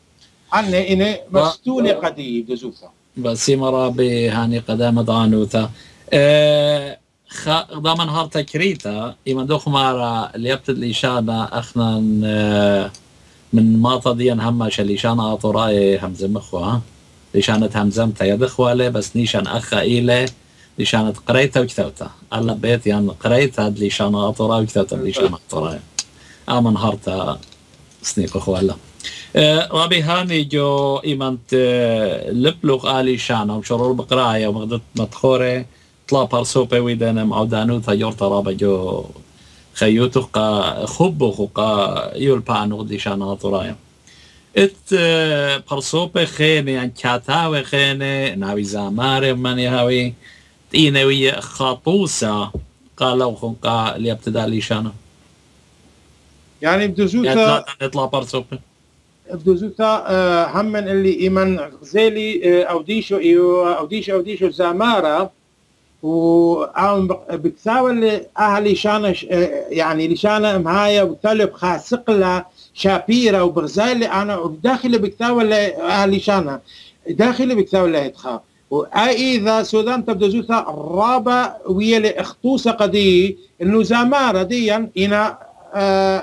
عني إني مستولي قدي دزوثا بسيما رابي هاني قدام ضانوثا أه ضمن هار تكريتا إما دوخ مارا اللي يبتد ليشانا أخنا من ماطا ديان هماش ليشانا أطراي همزة مخوة ليشانة همزمتا يدخوا لي بس نيشان أخا إيلي ليشانة قريتا وكتوتا ألا بيت يعني قريتا ليشانا أطراي وكتوتا ليشانا أطراي آمن هارتا سنيق أخوالا أه رابي هاني جو إيمانت لبلوغ آلي شانا وشرور بقراية ومغدت مدخوري طلا بارسوبي ويدانم أو دانوثا يورتا رابا جو خيوتو قا خبو قا يول بانو دي شانا طرايا ات بارسوبي خيني يعني كاتاوي خيني ناوي زاماري ماني هاوي تينوي خاطوسا قالوا خن قا اللي ابتدا لي شانا يعني بدوزوتا يعني اطلع بارسوبي بدوزوتا همن اللي إيمان غزالي أو ديشو أو ديشو أو ديشو زامارة وعم بكساوى اللي أهل لشانة يعني لشانة مهاية وطلب خاسقلة شابيرة وبرزالي أنا وداخل بكساوى اللي أهل لشانة داخل بكساوى اللي هيتخا وإذا سودان تبدزوثا الرابع ويلي اخطوصة قدي إنه زامارة ديا إنا آه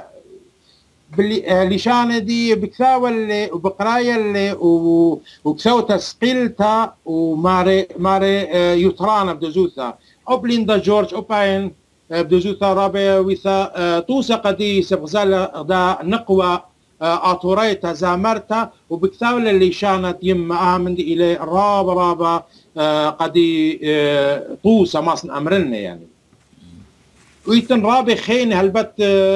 لشانة دي بكساوى اللي وبقرايا اللي وبكساوى تسقيلتا وماري ماري يطرانا بدزوثا أوبليندا جورج أوباين بدزوثا رابع ويثا توسا قدي سبغزال دا نقوى أطوريتا زامرتا وبكساوى اللي شانت يم آمن دي إلي رابع رابع قدي توسا ماصن أمرنا يعني ويتن رابع خيني هالبت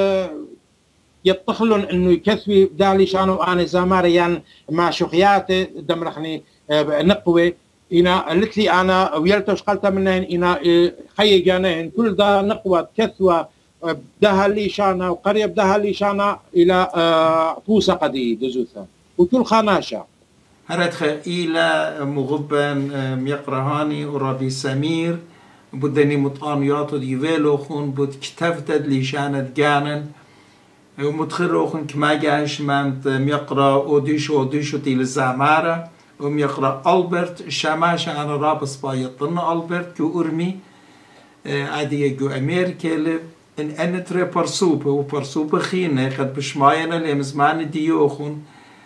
يتخلون انه يكثفي دالي شانو انا زاماريان مع شخياتي دمرخني نقوي انا قلت لي انا ويلتوش قلت منهن انا خي جانهن كل دا نقوى كثوة بدها لي شانا وقرية بدها لي شانا الى طوسة قدي دزوثا وكل خاناشا هرتخ الى مغبا ميقرهاني وربي سمير بدني مطانياتو ديفيلو خون بود كتفتد لي شانت جانن ومتخرجون كما جاش من يقرأ أوديش أوديش تيل الزمارة وميقرأ ألبرت شماش أنا رابس بايطن ألبرت جو أرمي عادي جو أمريكا إن أنا ترى برسوب وبرسوب خينة قد بشماينا لمزمان ديوخون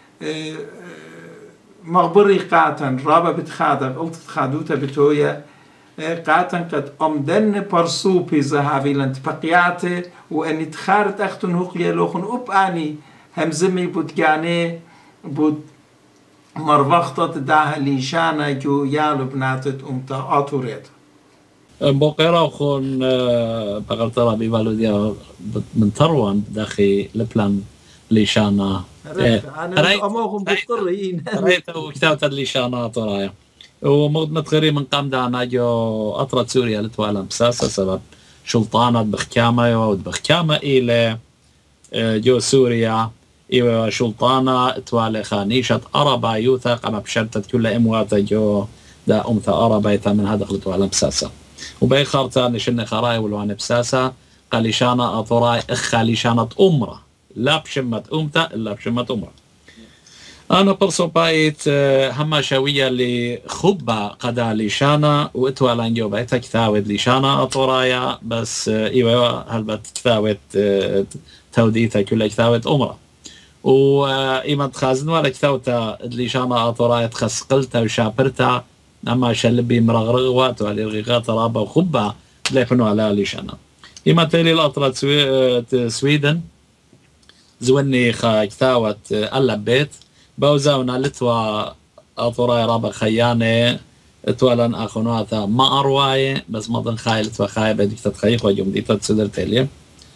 مغبري قاتن رابا بتخادر قلت تخادوتا بتويا قاتن قد أمدن برسوبي زهافي لانتبقياته وأني تخارت أختن هقيا لوخن أب أني همزمي بودجاني بود مروختت داها ليشانا جو يالو بناتت أمتا آتوريت بوقيرا خون بغلطرا بيبالوديا من تروان داخي لبلان ليشانا أنا أموهم بالطرين ريتو كتابة ليشانا طرايا ومغدمت غيري من قام دانا جو أطرت سوريا لتوالا مساسة سبب شلطانة بخكامة وبخكامة إلى جو سوريا إيوه شلطانة توالي خانيشة أربا يوثا قام بشرطة كل إمواتا جو دا أمثا أربا يتا من هذا خلطوا على مساسة وباي خارتا نشن خراي ولوان بساسة قاليشانا أطراي إخاليشانة أمرة لا بشمة أمتا إلا بشمة أمرة أنا برسو بايت هما شوية اللي خبا قدا ليشانا وإتوالان جو بايتا كثاوت ليشانا أطرايا بس إيوه هلبت كثاوت توديتا كل كثاوت أمرة وإيما تخازن ولا كثاوتا ليشانا أطرايا تخسقلتا وشابرتا أما شلبي مرغرغوات وعلي رغيغات رابا وخبا ليفنو على ليشانا إيما تيلي الأطرات سوي... سويدن زوني خا كثاوت ألا بيت باوزاونا لتوا أطراي رابا خيانة اتوالن أخوناتا ما أرواي بس مضن خاي لتوا خاي بديك تتخيخ وجوم دي تتسدر تيلي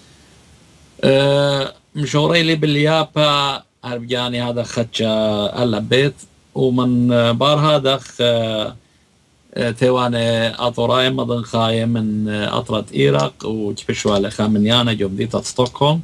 أه مشوري لي باليابا هربجاني هذا خدشة ألا بيت ومن بار هذا أه تيواني أطراي مضن خاي من أطرة إيراق وكبشوالي خامنيانا جوم دي تستوكهولم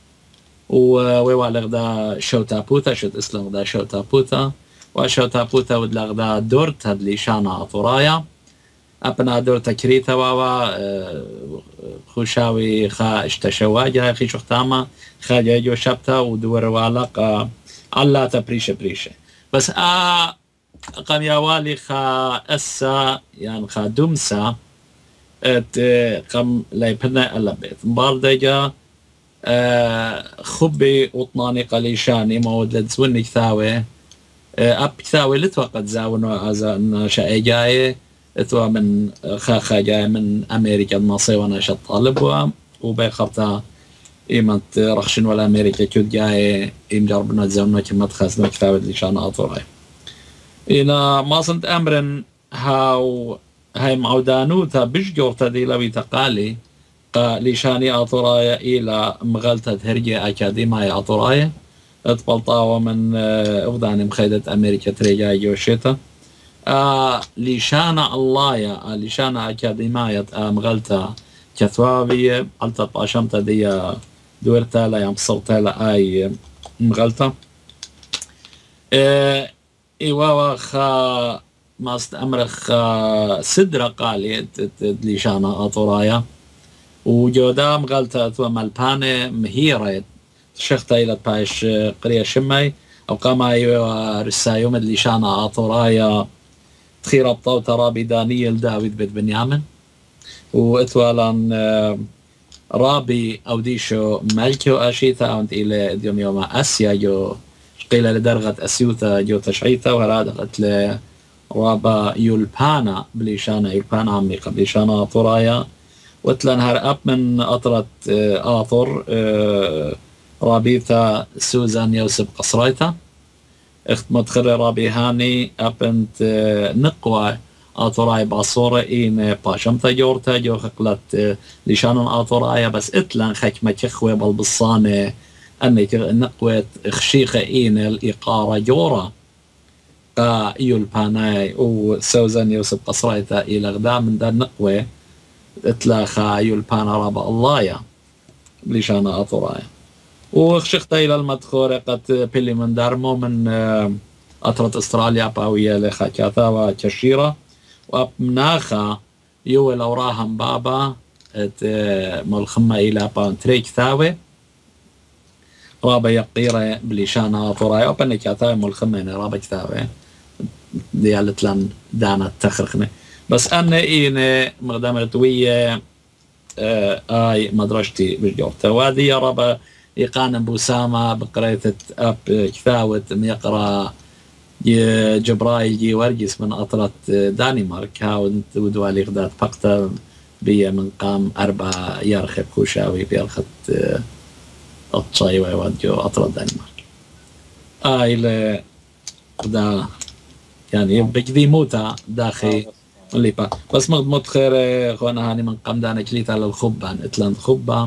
ووالغ دا شوتا بوتا شوت اسلام دا شوتا بوتا وشوتا بوتا ودلغ دا دورت هاد ليشانا أطرايا أبنا دورتا كريتا واوا خوشاوي خا اشتشواجا خي شختاما خا جايجو شبتا ودور والق علاتا بريشة بريشة بس آ قام يا والي خا أسا يعني خا دمسا ات قام ليبنا ألا بيت مباردجا خبي وطناني قليشاني مود لتزوني كثاوي أب كثاوي لتوقت زاونو عزا شاي جاي اتوا من خاخا جاي من أمريكا المصري وانا شا طالب وبيخبتا إيمت رخشن ولا أمريكا كود جاي إيم جربنا تزاونو كما تخزنو كثاوي ليشان أطوراي إنا ما صنت أمرن هاو هاي معودانوتا بشجورتا دي لوي تقالي ليشاني أطورايا إلى مغالطة هرجي أكاديمية أطورايا اتبلطاوة من أفضاني مخيدة أمريكا تريجاي جوشيتا آه ليشانا الله يا آه ليشانا أكاديمية آه مغالطة كثوابية علتا باشمتا دي دورتا لا يمصرتا لا أي مغالطة آه إيواوا خا ما استأمرخ سدرة قالي ليشانا أطورايا وجودا مغالطة أتوا مالباني مهيرة شختا إلى باش قرية شمي أو قاما رسايوم ليشانا أطورايا تخير أبطاو ترابي دانيال داويد بيت بنيامن وإتوالا رابي أوديشو ملكيو أشيتا أونت إلى ديوم يوم أسيا جو قيل لدرغة أسيوتا جو تشعيتا وهرادغت لرابا يولبانا بليشانا يولبانا عمي قبليشانا أطورايا وتلان هر أب من أطرت آطر رابيتا سوزان يوسف قصريتا اخت مدخل رابي هاني أبنت نقوى آطراي باصورة إين باشمتا جورتا جو خقلت لشان آطراي بس اتلان خكمة كخوة بالبصانة أنك نقوة خشيخة إين الإقارة جورا قا يولباناي وسوزان يوسف قصريتا إلى غدا من دا نقوة اتلاخا يولبانا رابا الله يا لشان آطراي وخشخت إلى المدخورة قد بيلي من دارمو من أطرة أستراليا باوية لخاكاتا وكشيرة ومناخا يوال أوراهم بابا ملخمة إلى بانتريك ثاوي رابا يقيرة بليشانا طراي وبني كاثاوي ملخمة رابا كثاوي ديالت لان دانا تخرخني بس أنا إيني مقدمت ويا آي مدرجتي بجورتا وهذه يا رابا يقان بوسامة بقرية أب كثاوة يقرأ جبرايل جي ورجس من أطرة دانمارك هاوند ودوالي غدات فقط بي من قام أربع يرخب كوشاوي بيرخت أطشاي ويوادجو أطرة دانمارك آي ل دا يعني بجدي موتا داخي اللي با بس مغد خير خوانا هاني من قام دانا كليتا للخبان اتلان خبا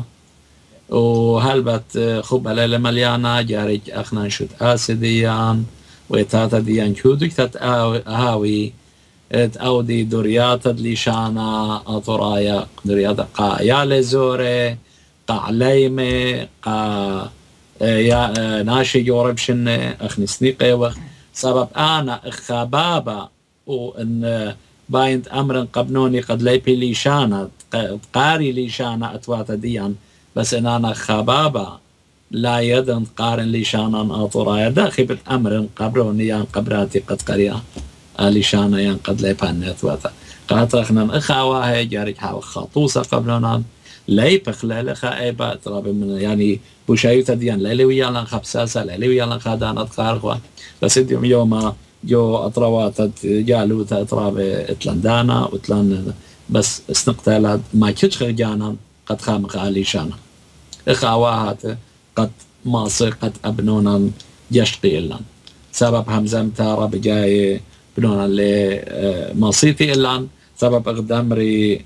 وهلبت خبا ليلة مليانة جارج أخنا نشوت آسديان ويتاتا ديان كودك تات هاوي تأودي دورياتا ليشانا أطرايا دورياتا قا يالي زوري قا عليمي قا يا ناشي يوربشن أخني سنيقي وخ سبب أنا خبابة وإن باينت أمرا قبنوني قد ليبي ليشانا قاري ليشانا أتواتا ديان بس إن أنا خبابة لا يدن قارن ليشانا أطرايا داخل أمر قبروني يان قبراتي قد قريا ليشانا يان قد ليبان أتواتا قد رخنا إخاوة هي جارك حاو خاطوسة قبلنا ليبخ ليلخا أيبا ترابي من يعني بوشايوتا ديان ليلويا لان خبساسة ليلويا لان خادانات خارخوة بس يوم يوم جو أطروات جالوتا ترابي اتلندانا وتلان بس استنقتالات ما كتش خرجانا قد خامق ليشانا إخاوات قد ماصر قد أبنونا يشقي إلان سبب همزم تارا بجاي بنونا لماصيتي إلان سبب أقدامري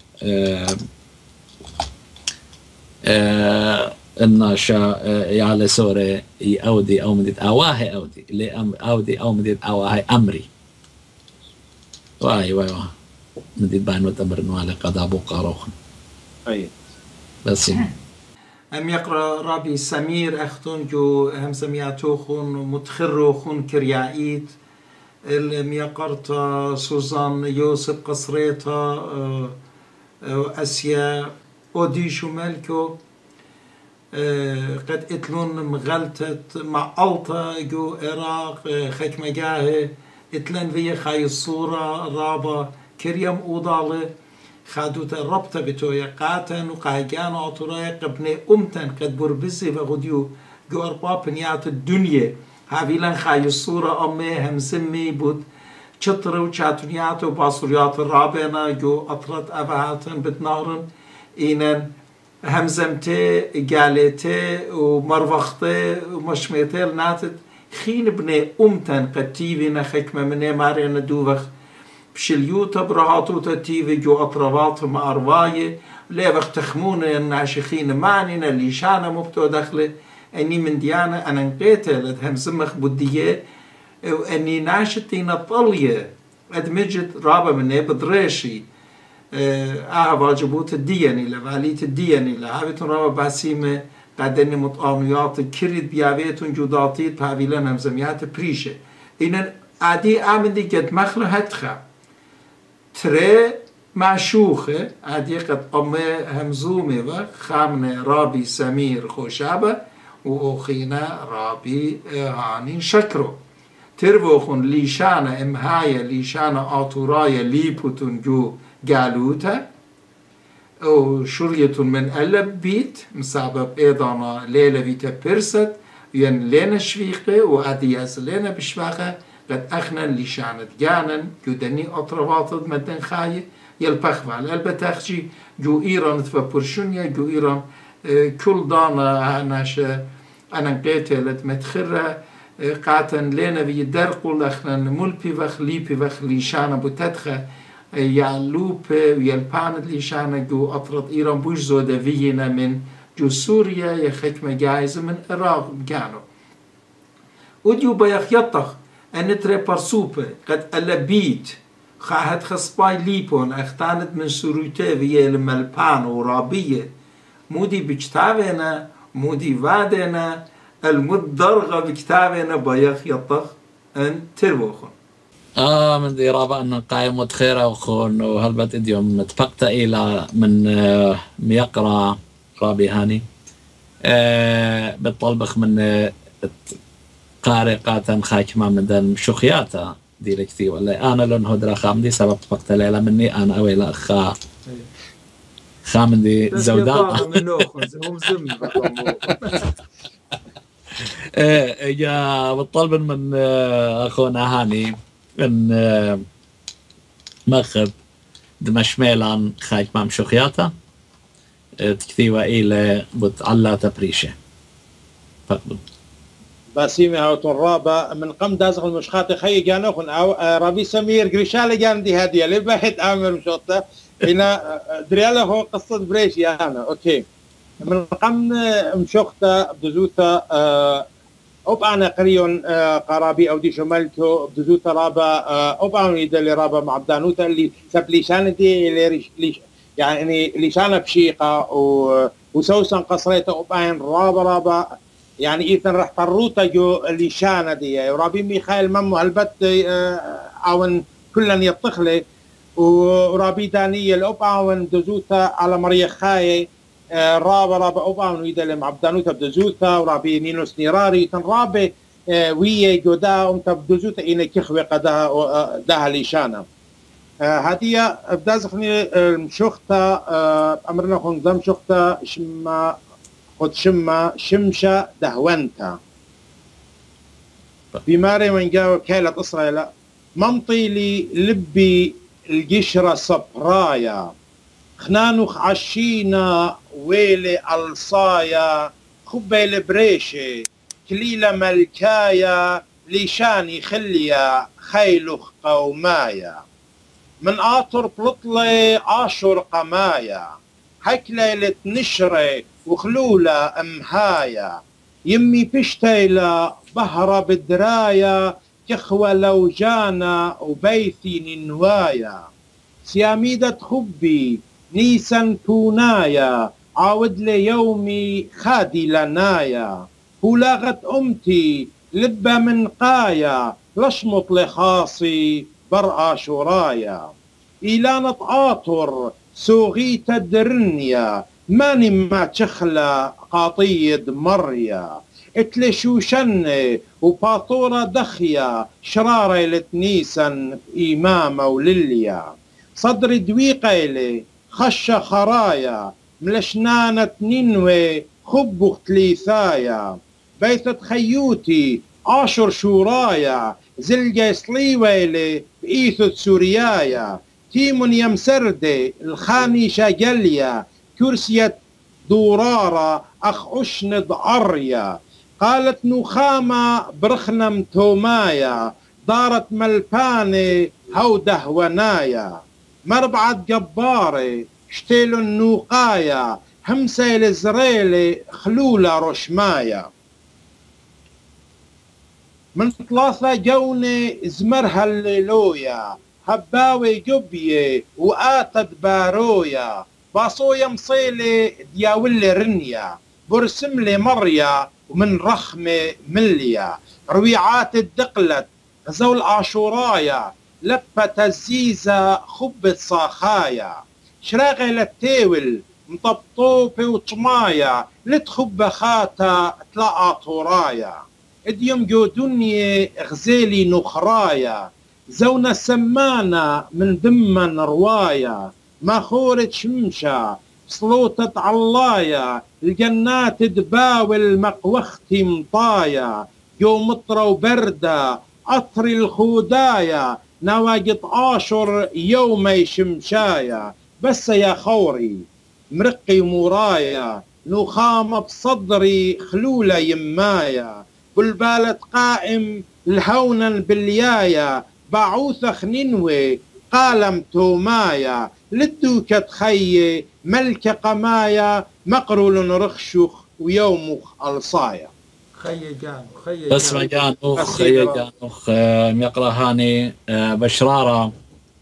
إن شا يعلى سوري أودي أو مديد أواهي أودي لأم أودي أو مديد أواهي أمري واي واي واي مديد باين وتمر نوالي قد أبو قاروخ أي بس أم يقرأ رابي سمير أختون جو هم سمياتوخون متخروخون كريايت الم يقرأ سوزان يوسف قصريتا أسيا أوديشو ملكو قد اتلون مغلطت مع ألطة جو عراق خك مجاه اتلن في خاي الصورة رابا كريم أوضالة خادوت الربطة بتويا قاتن وقايقان عطرايا قبني أمتن قد بربسي وغديو جو أربا بنيات الدنيا هاويلن خاي الصورة أمي همسمي بود چطر و چاتونيات و باصوريات الرابنا جو أطرت أفهاتن بتنهرن إينن همزمته قالته ومروخته ومشميته لناتت خين بني أمتن قد تيوي نخكمة مني مارينا دووخ بشليوتا برهاتوتا تيوي جو أطرواتهم أرواية ليوخ تخمون الناشخين معنينا ليشانا مبتو دخله أني من ديانا أنا نقيته لد همزمخ بديه وأني ناشتين طلية أدمجت رابا مني بدريشي آه واجبوت الدياني لفعلية الدياني لهابتون رابا باسيمة قدني مطعميات كريد بيابيتون جوداتيت بهاويلان همزميات بريشة إنن عادي آمن دي قد مخلو هتخا تري معشوخة عادي قد أمي همزومي وخامنة رابي سمير خوشابة وأخينا رابي هاني شكرو تروخون ليشانا امهايا ليشانا آتورايا ليبوتون جو قالوتا وشرية من ألب بيت مسبب إيضانا ليلة فيتا بيرست ين لينا شويقة وأدياز لينا بشواقة قد أخنا ليشانت جانا جودني أطرواتد مدن خاية يلبخوال البتاخجي جو إيران تفبرشونيا جو إيران كل دانا هناشا أنا نقيتلت متخرة قاتن لينا في درقو لأخنا ملبي وخ ليبي وخ ليشانا بتدخة يعلوب ويلباند ليشانا جو أطرد إيران بوش زودة فينا من جو سوريا يخكمة جايزة من العراق كانوا وديو بيخ يطخ أن تري برسوبة قد ألبيت خاهد خصباي ليبون اختانت من سوريته ويا الملبان ورابية مودي بكتابنا مودي وادنا المدرغة بكتابنا بيخ يطخ أن تروخون آه من دي رابع أن قائمة خيرة وخون وهلبت إديوم تفقت إلى من آه ميقرأ رابي هاني آه بتطلبخ من آه قارئ قاتن خاكمة من دان شخياتا ديركتي ولا أنا لون هدرا خامدي سبب تفقت ليلة مني أنا أويلا أخا خامدي زوداء يا بتطلب من آه أخونا هاني ان مخب دمشميلان خايك مام شخياتا تكتيوا إلى بتعلا تبريشة فقبل باسيمي هاوتون رابا من قم دازغ المشخاطي خي جانوخن أو رابي سمير قريشالي جان دي هادية لباحت آمر مشوطة هنا درياله هو قصة بريش يا أنا أوكي من قم مشوختا بدزوتا أه أوبانا قريون قرابي أو دي شمالتو بدزوتا رابا أوبانا يدلي رابا مع بدانوتا اللي سب ليشان دي اللي ليش يعني ليشانة بشيقة وسوسن قصريتا أوبان رابا رابا يعني إيثن رح طروتا جو ليشانة دي ورابي ميخائيل ممو هلبت عون كلن يطخلي ورابي دانية الأوباون بدزوتا على مريخاي رابا رابا أوبان ويدلم مع بدانوتا بدزوتا ورابي نينوس نيراري تن رابي ويا جودا أمت بدزوتا إني كخوة قدها دها ليشانة هدية بدازخني المشوختا أمرنا خون ضم شوختا شما خد شما شمشة دهونتا بماري من جاو كيلة إسرائيل منطي لي لبي القشرة صبرايا خنانوخ عشينا ويلي الصايا خبي البريشة كليلة ملكايا ليشاني خليا خيلوخ قومايا من آطر بلطلي عاشر قمايا هكليلة نشري وخلولة أمهايا يمي بشتيلة بهرة بدرايا كخوة لوجانا وبيثي ننوايا سياميدة خبي نيسان كونايا عاود لي يومي خادي لنايا هولاغت أمتي لبة من قايا لشمط لخاصي برقى شرايا إيلانة عاطر سوغيت الدرنيا ماني ما تشخلى قاطيد مريا اتلشوشن وباطورة دخيا شرارة لتنيسا إمامة ولليا صدر دويقيلي خش خرايا ملشنانة نينوي خبخ تليثايا بيتة خيوتي عاشر شورايا زلجة سليويلي بإيثة سوريايا تيمون يمسردي الخاني شاقليا كرسية دورارة أخ أشند عريا قالت نخامة برخنم تومايا دارت ملباني هوده ونايا مربعة جباري شتيلو النوقايا همسي الزريلي خلولة رشمايا من ثلاثة جوني زمرها الليلويا هباوي جبية وآتت بارويا باصويا مصيلي دياولي رنيا برسملي مريا ومن رخمة مليا رويعات الدقلت غزول عاشورايا لبة الزيزة خبة صاخايا شراغي للتاول مطبطوبة وطمايا لتخب خاتا تلاقى طورايا اديم جو دنيا غزالي نخرايا زونا سمانة من دمن روايا ماخورة شمشة صلوطة علايا الجنات دباول مقوختي مطايا جو مطرة وبردة عطري الخودايا نواجد عاشر يومي شمشايا بس يا خوري مرقي مورايا نخامة بصدري خلولة يمايا بالبالة قائم الهونا باليايا بعوثة خنينوي قالم تومايا لدوكة خي ملك قمايا مقرول رخشخ ويومخ الصايا خي جان خي بس مجان أخ خي جان أخ ميقرأ هاني بشرارة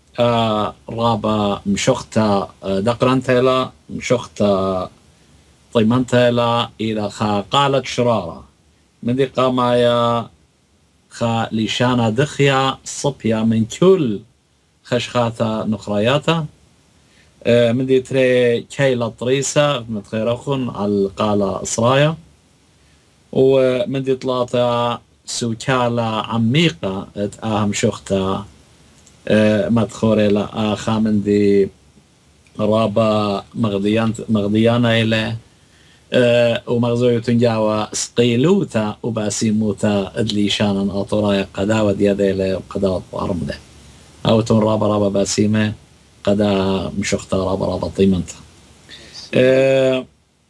رابا مشختا دقرنتيلا مشختا طيمنتيلا إلى خا قالت شرارة من ذي قامايا خا ليشانا دخيا صبيا من كل خشخاتا نخرياتا من ذي تري كيلا طريسة متخيرخن على قالة إسرايا ومن ذي طلاتا سوكالا عميقة اتآهم شختا مدخوري لآخا من ذي رابا مغديان مغديانا إليه أه ومغزوية تنجاوى سقيلوتا وباسيموتا ادلي شانا اطورايا قداوة دياديلي وقداوة بارمده او تون رابا رابا باسيمة قدا مشوختا رابا رابا طيمنتا أه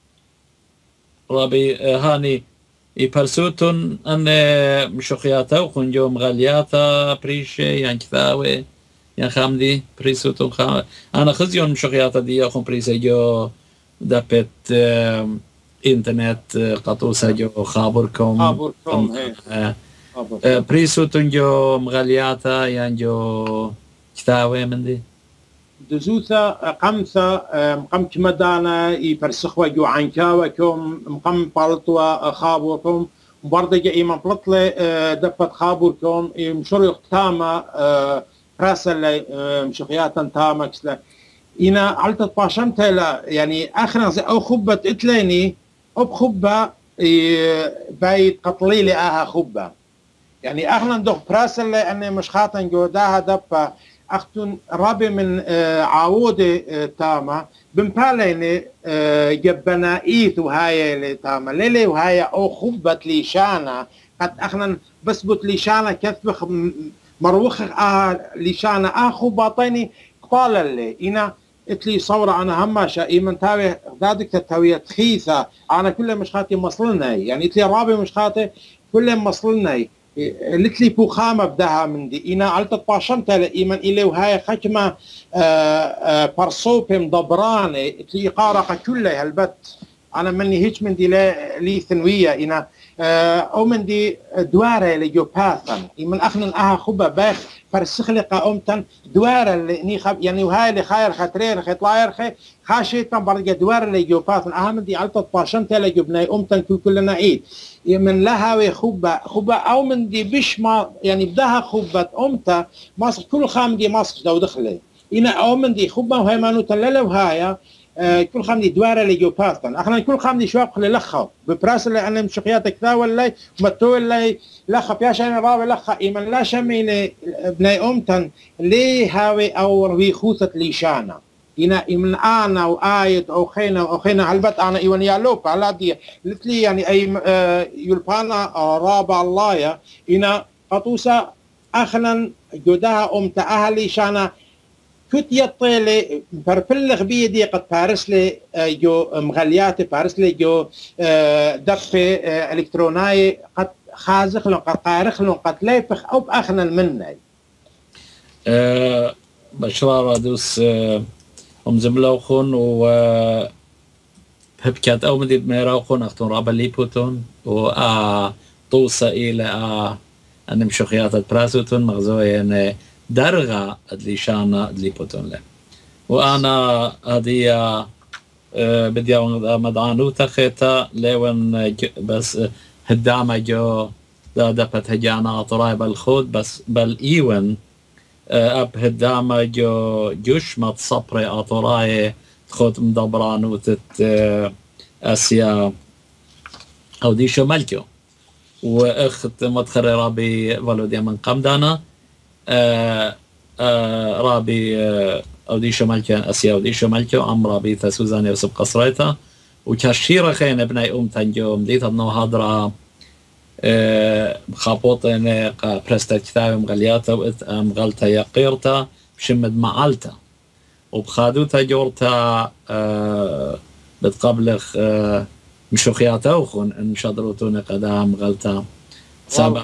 رابي هاني يبرسوتون ان مشوخياتا وخنجو مغالياتا بريشي يعني كثاوي يعني خامدي بريسوتون خام انا خزيون مشوخياتا دي اخون بريسي جو دابت أه انترنت قطوسة جو خابركم خابركم اه اه بريسوتون جو مغالياتا يعني جو كتاوي من دي دزوثا قمثا مقام كمدانا يبرسخوا جو عنكاوكم مقام بالطوا خابركم وبرضه إيمان بلطلة دفت خابركم مشروع تاما راسل مشخياتا تاما كسلا إنا علتت باشمتها يعني آخرا أو خبة إتليني أو بخبة بايد قطلي لي آها خبة يعني أخلا دوخ براسل أني مش خاطن جوداها دبا أختن رابي من عاودة تاما بمباليني جبنا إيث وهاي تاما ليلي وهاي أو خبة ليشانا قد أخلا بثبت ليشانا كثبخ مروخ آها ليشانا آه خباطيني قال لي إنا اتلي صورة أنا هماشة إيمن تاوي ذادك تتاوية تخيثة أنا كل مش خاطي مصلنا يعني اتلي رابي مش خاطي كل مصلنا لتلي بوخامة بدها من دي إنا علتت باشمتها لإيمن إلي وهاي خشمة برصوبي مضبراني اتلي قارقة كلها البت أنا مني هيك من دي لي ثانوية إنا أو من دي دوارة اللي جو باثن من أخنا أها خبا باخ فرسخلقة أمتن دوارة اللي نيخب يعني وهاي اللي خاير خطرير خطلاير خي خاشيتن برجع دوارة اللي جو باثن أها من دي علتت باشنتها اللي جبناي أمتن كل كلنا عيد من لها وخبا خبا أو من دي بش ما يعني بدها خبة أمتا ماسك كل خام دي ماسك دو دخلي إنا أو من دي خبا وهي مانو تللا وهاي كل خمدي دوارة لجو باستن احنا كل خمدي شوق للخو ببراس اللي انا مشقيات كذا ولا متو اللي لخ بياش انا رابع لخ ايمن لا شمين ابني امتن لي هاوي او روي خوثة ليشانا هنا من انا وايد او خينا او خينا علبت انا ايون يالوب على دي قلت لي يعني اي يلبانا رابع الله هنا قطوسه اخلا جودها ام اهلي شانا كنت يطيلي برفلغ بيدي قد بارس لي جو مغليات بارس لي جو دفه الكتروناي قد خازخ لهم قد قارخ لهم قد ليفخ او باخنا مني أه بشرار دوس أه هم زملوخون و بهبكات او مديد ميراوخون اختون رابا ليبوتون و ا طوسا الى ا ان مشخيات براسوتون مغزوين درغا ادلي شانا ادلي بوتون له وانا هدي أه بدي مدعانو تخيتا لون بس هدامه جو دا دبت هجانا طراي بالخود بس بل ايون اب هدامه جو جوش ما تصبري اطراي خود مدبران وتت اسيا او دي شو ملكو واخت مدخري رابي فالوديا من قمدانا آه آه رابي آه او دي شو ملكو اسيا او دي شو ملكو ام رابي تسوزاني وسب قصريتا وكاشيرا خين ابني ام تنجو مديت انه هادرا خابوطين برستة كتابة مغلياتا وإت مغلتا يقيرتا بشمد معالتا وبخادوتا جورتا بتقبلخ مشوخياتا وخون إن شادروتوني قدا مغلتا سبب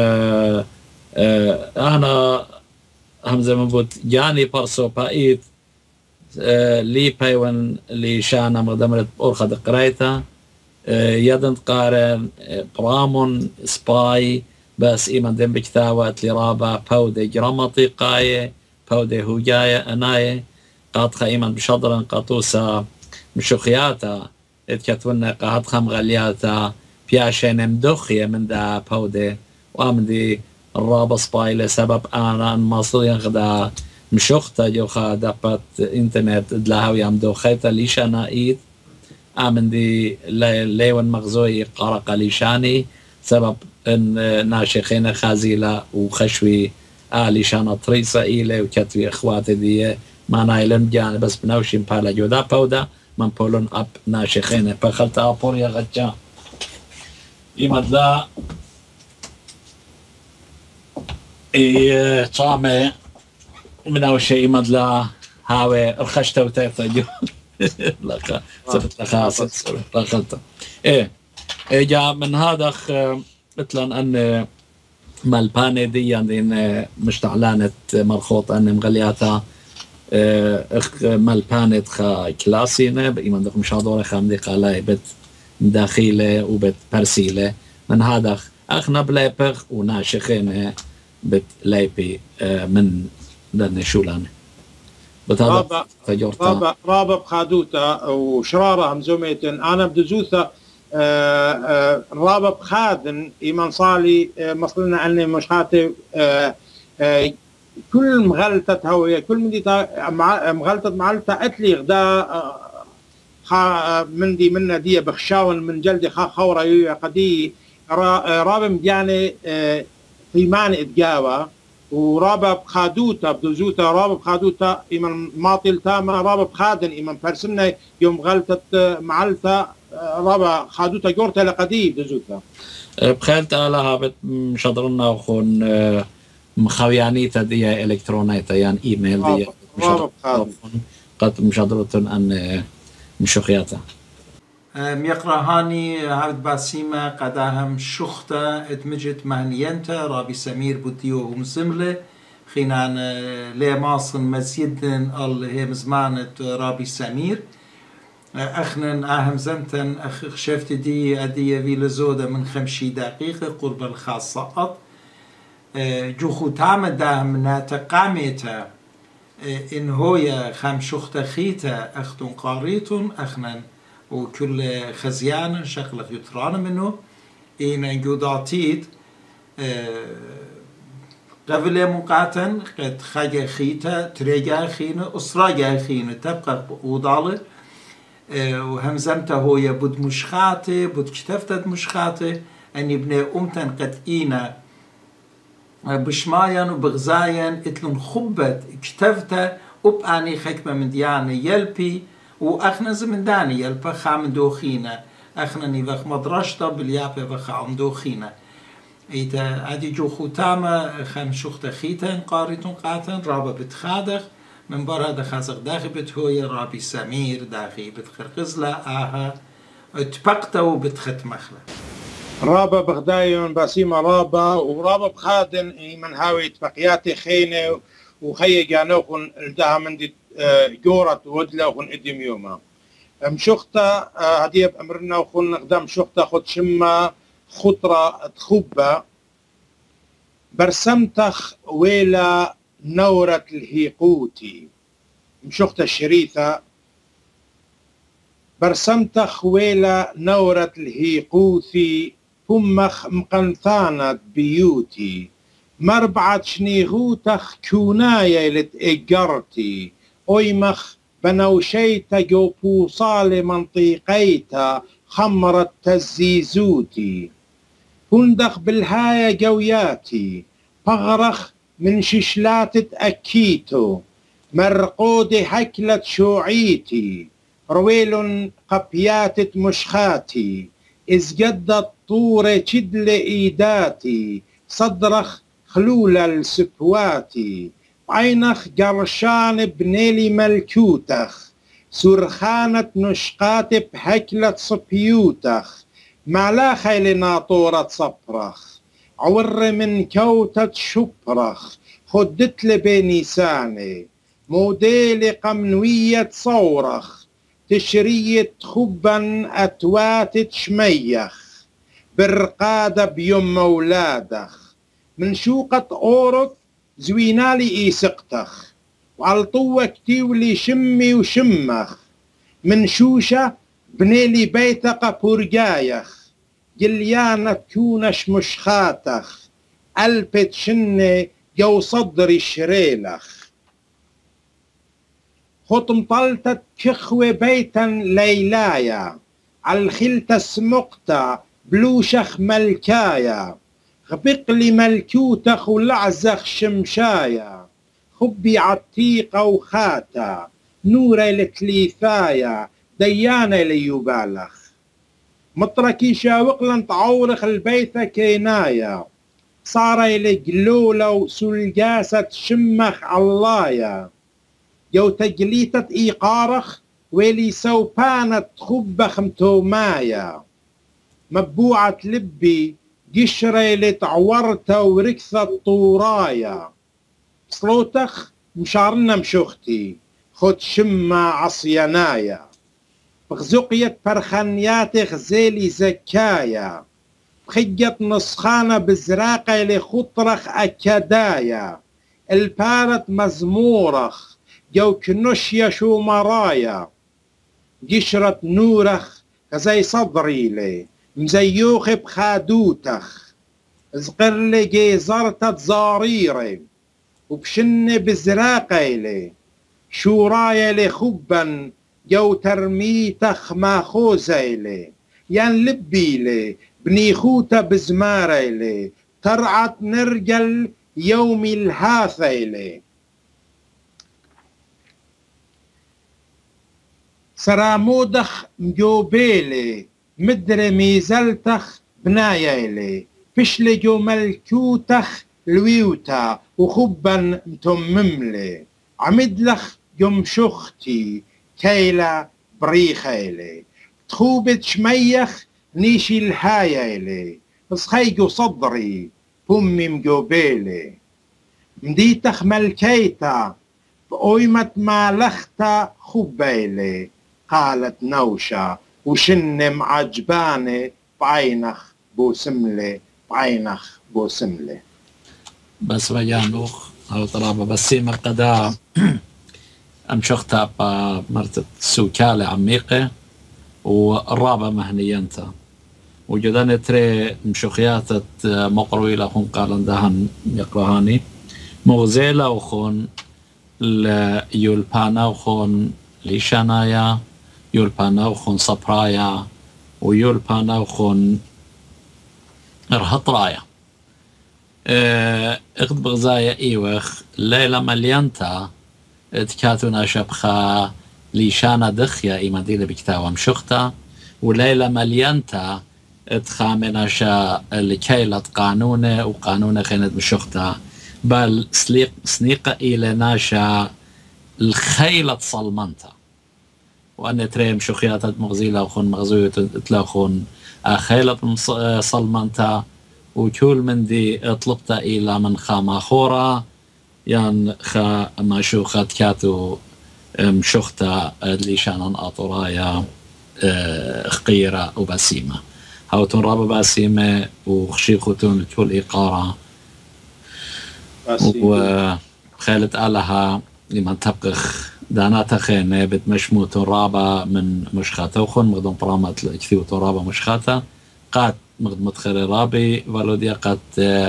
أنا هم زي ما بوت جاني برسو بايت لي بايون لي شانا مقدمرت أورخد قريتا يدن قارن برامون سباي بس إيمان دم بكتاوة لرابا باودة جرامطي قاية باودة هوجاية أناية قاطخة إيمان بشضرن قاطوسة مشوخياتا اتكتونا قاطخة مغلياتا بياشين مدوخية من دا باودة وامن دي الرابا سباي لسبب أنا مصريا غدا مشوختا جوخا دابت انترنت دلاهاوية مدوخيتا ليش أنا إيد آمن دي ليون مغزوي قارق ليشاني سبب ان ناشخين خازيلة وخشوي آليشانا طريسة إيلي وكتوي إخواتي دي ما نايلن جاني بس بنوشين بالا جودا باودا من بولون أب ناشخين بخلت أبور يا غجا إيمد لا إيه طامي من أول شيء إيمد لا هاوي رخشته وتيطة جو لك صرت لخاص دخلت ايه اجا من هذا مثلا ان مالباني دي عندنا مشتعلانة مرخوط ان مغلياتها اخ مالباني خا كلاسينه بايمان دخ مش هذول خامدي قالاي بت داخله وبت برسيله من هذا اخنا بلايبخ وناشخينه بت لايبي من دن شولانه رابع رابع رابع بخادوتا وشرارة همزوميتن أنا بدزوثة رابع بخادن إيمان صالي مصلنا عني مش خاتي كل مغلطة هوية كل مديتا مغلطة معلطة أتلي غدا من دي منا دي بخشاون من جلدي خا خورة يويا قدي رابع مدياني قيمان إتجاوة ورابع بخادوتا بدوزوتا رابع بخادوتا إيمان ماطل تاما رابع بخادن إيمان برسمنا يوم غلطة معلتا رابع خادوتا جورتا لقدي بدوزوتا بخالتا لها بت مشادرنا وخون مخاويانيتا دي إلكترونيتا يعني إيميل دي رابع بخادن قد مشادرتن أن مشوخياتا ميقراهاني عبد باسيمة قداهم شخطة اتمجت مهنينتا رابي سمير بوديو ومزملة خينان ليماصن مزيدن اللي هي مزمانة رابي سمير اخنن اهم زمتن اخ شفت دي ادية فيلا زودة من خمشي دقيقة قرب الخاصة جو ختام داهم ناتقاميتا ان هويا خم شخطة خيتا اختن قاريتون اخنن وكل خزيان شغلة يتران منه إن جوداتيد قبل مقاتن قد خاجة خيتا تريجا خينة أسراجا خينة تبقى وضالة وهمزمته هو يبود مشخاتي بود كتفتت مشخاتي أني بني أمتن قد إينا بشماين وبغزاين اتلن خبت كتفته وبأني خكمة من دياني يلبي وأخنا زمنداني يلبا خام دوخينا أخنا نيفخ مدرشتا باليابي بخام دوخينا إيتا أدي جو خوتاما خم شخت خيتن قاريتون قاتن رابا بتخادخ من برا دخازق داخي بتهوي رابي سمير داخي بتخرقزلا آها اتبقتا وبتخت مخلا رابا بغدايون باسيما رابا ورابا بخادن من هاوي اتبقياتي خينة وخي جانوخن الدها من دي جورة ودلوخن ادم يوما مشختا هدية بأمرنا وخن نقدم شختا خد شما خطرة تخبة برسمتخ ويلا نورة الهيقوتي مشختا الشريثة برسمتخ ويلا نورة الهيقوتي فمخ مقنثانة بيوتي مربعة شنيغوتخ كونايا لتأجرتي أيمخ بنوشيتا جو بوصال منطيقيتا خمرت تزيزوتي فندخ بالهاية جوياتي فغرخ من ششلات تأكيتو مرقودي حكلت شوعيتي رويل قبيات مشخاتي إذ جدت طورة شدل إيداتي صدرخ خلول السبواتي عينخ جرشان بنيلي ملكوتخ سرخانة نشقات بحكلة صبيوتخ معلا خيل ناطورة صبرخ عور من كوتة شبرخ خدت لبنيساني موديل قمنوية صورخ تشرية خبا أتوات شميخ برقادة بيوم مولادخ من شوقة أورث زوينالي إيسقتخ وعالطوة كتيولي شمي وشمخ من شوشة بنيلي بيتق بورجايخ جليانة تكونش مشخاتخ ألبت شنة جو صدري شريلخ خطم طلتت كخوة بيتا ليلايا عالخلتة سمقتا بلوشخ ملكايا غبقلي ملكوتخ ولعزخ شمشايا خبي عتيقة وخاتا نورة لتليثايا ديانة ليبالخ مطركي شاوقلن تعورخ البيثة كينايا صاري لجلولة وسلجاسة شمخ علايا جو تجليتة إيقارخ ويلي سوبانة خبخ متومايا مبوعة لبي قشرة لتعورتا وركثة طورايا صلوتخ مشارنا مشوختي خد شمة عصيانايا بغزقية برخانياتخ زيلي زكايا بخيت نسخانة بزراقة لخطرخ أكدايا البارت مزمورخ جو كنوشيا شو مرايا قشرة نورخ زي صدري لي مزيوخ بخادوتخ زقرلي جيزرتة زاريري وبشن بزراقي لي شورايا لي خبا جو ترميتخ ماخوزي لي ين لبي لي بنيخوتا بزماري لي ترعت نرجل يومي الهاثي لي سرامودخ مجوبيلي مدري ميزلتخ بنايلي فشلي جو ملكوتخ لويوتا وخبا متمملي عمدلخ جم شختي كيلا بريخيلي تخوبت شميخ نيشي الهايلي بصخيجو صدري فمي مجوبيلي مديتخ ملكيتا بقويمة مالختا خبيلي قالت نوشة وشن معجباني بعينخ بوسملي بعينخ بوسملي بس ويانوخ أو طلابة بسيمة قدا أمشختها بمرتة سوكالة عميقة والرابة مهنيانتا وجدان تري مشخياتة مقروي لهم قالن دهن يقرهاني مغزيلة وخون يولبانا وخون ليشانايا يولبانوخون صبرايا ويولبانوخون رهطرايا اقد بغزايا ايوخ ليلة مليانتا اتكاتونا شبخا ليشانا دخيا ايما ديلا بكتاوة مشختا وليلة مليانتا اتخامنا شا لكيلة قانونة وقانونة خينت مشختا بل سليق سنيقة إلى ناشا الخيلة صلمنتا وأن تريم شخيات مغزيلة وخون مغزوية تلاخون خيلة صلمنتا وكل من دي طلبتا إلى من خاما خورا يان خا ما شوخات كاتو مشختا اللي شانن أطرايا خقيرة وبسيمة هاوتون رابا بسيمة وخشيخوتون كل إقارة وخالت آلها لمن تبقخ داناتا خينة بتمشموتون رابا من مشخاتا وخون مغدون برامات كثيوتون رابا مشخاتا قات مغد مدخل رابي والوديا قات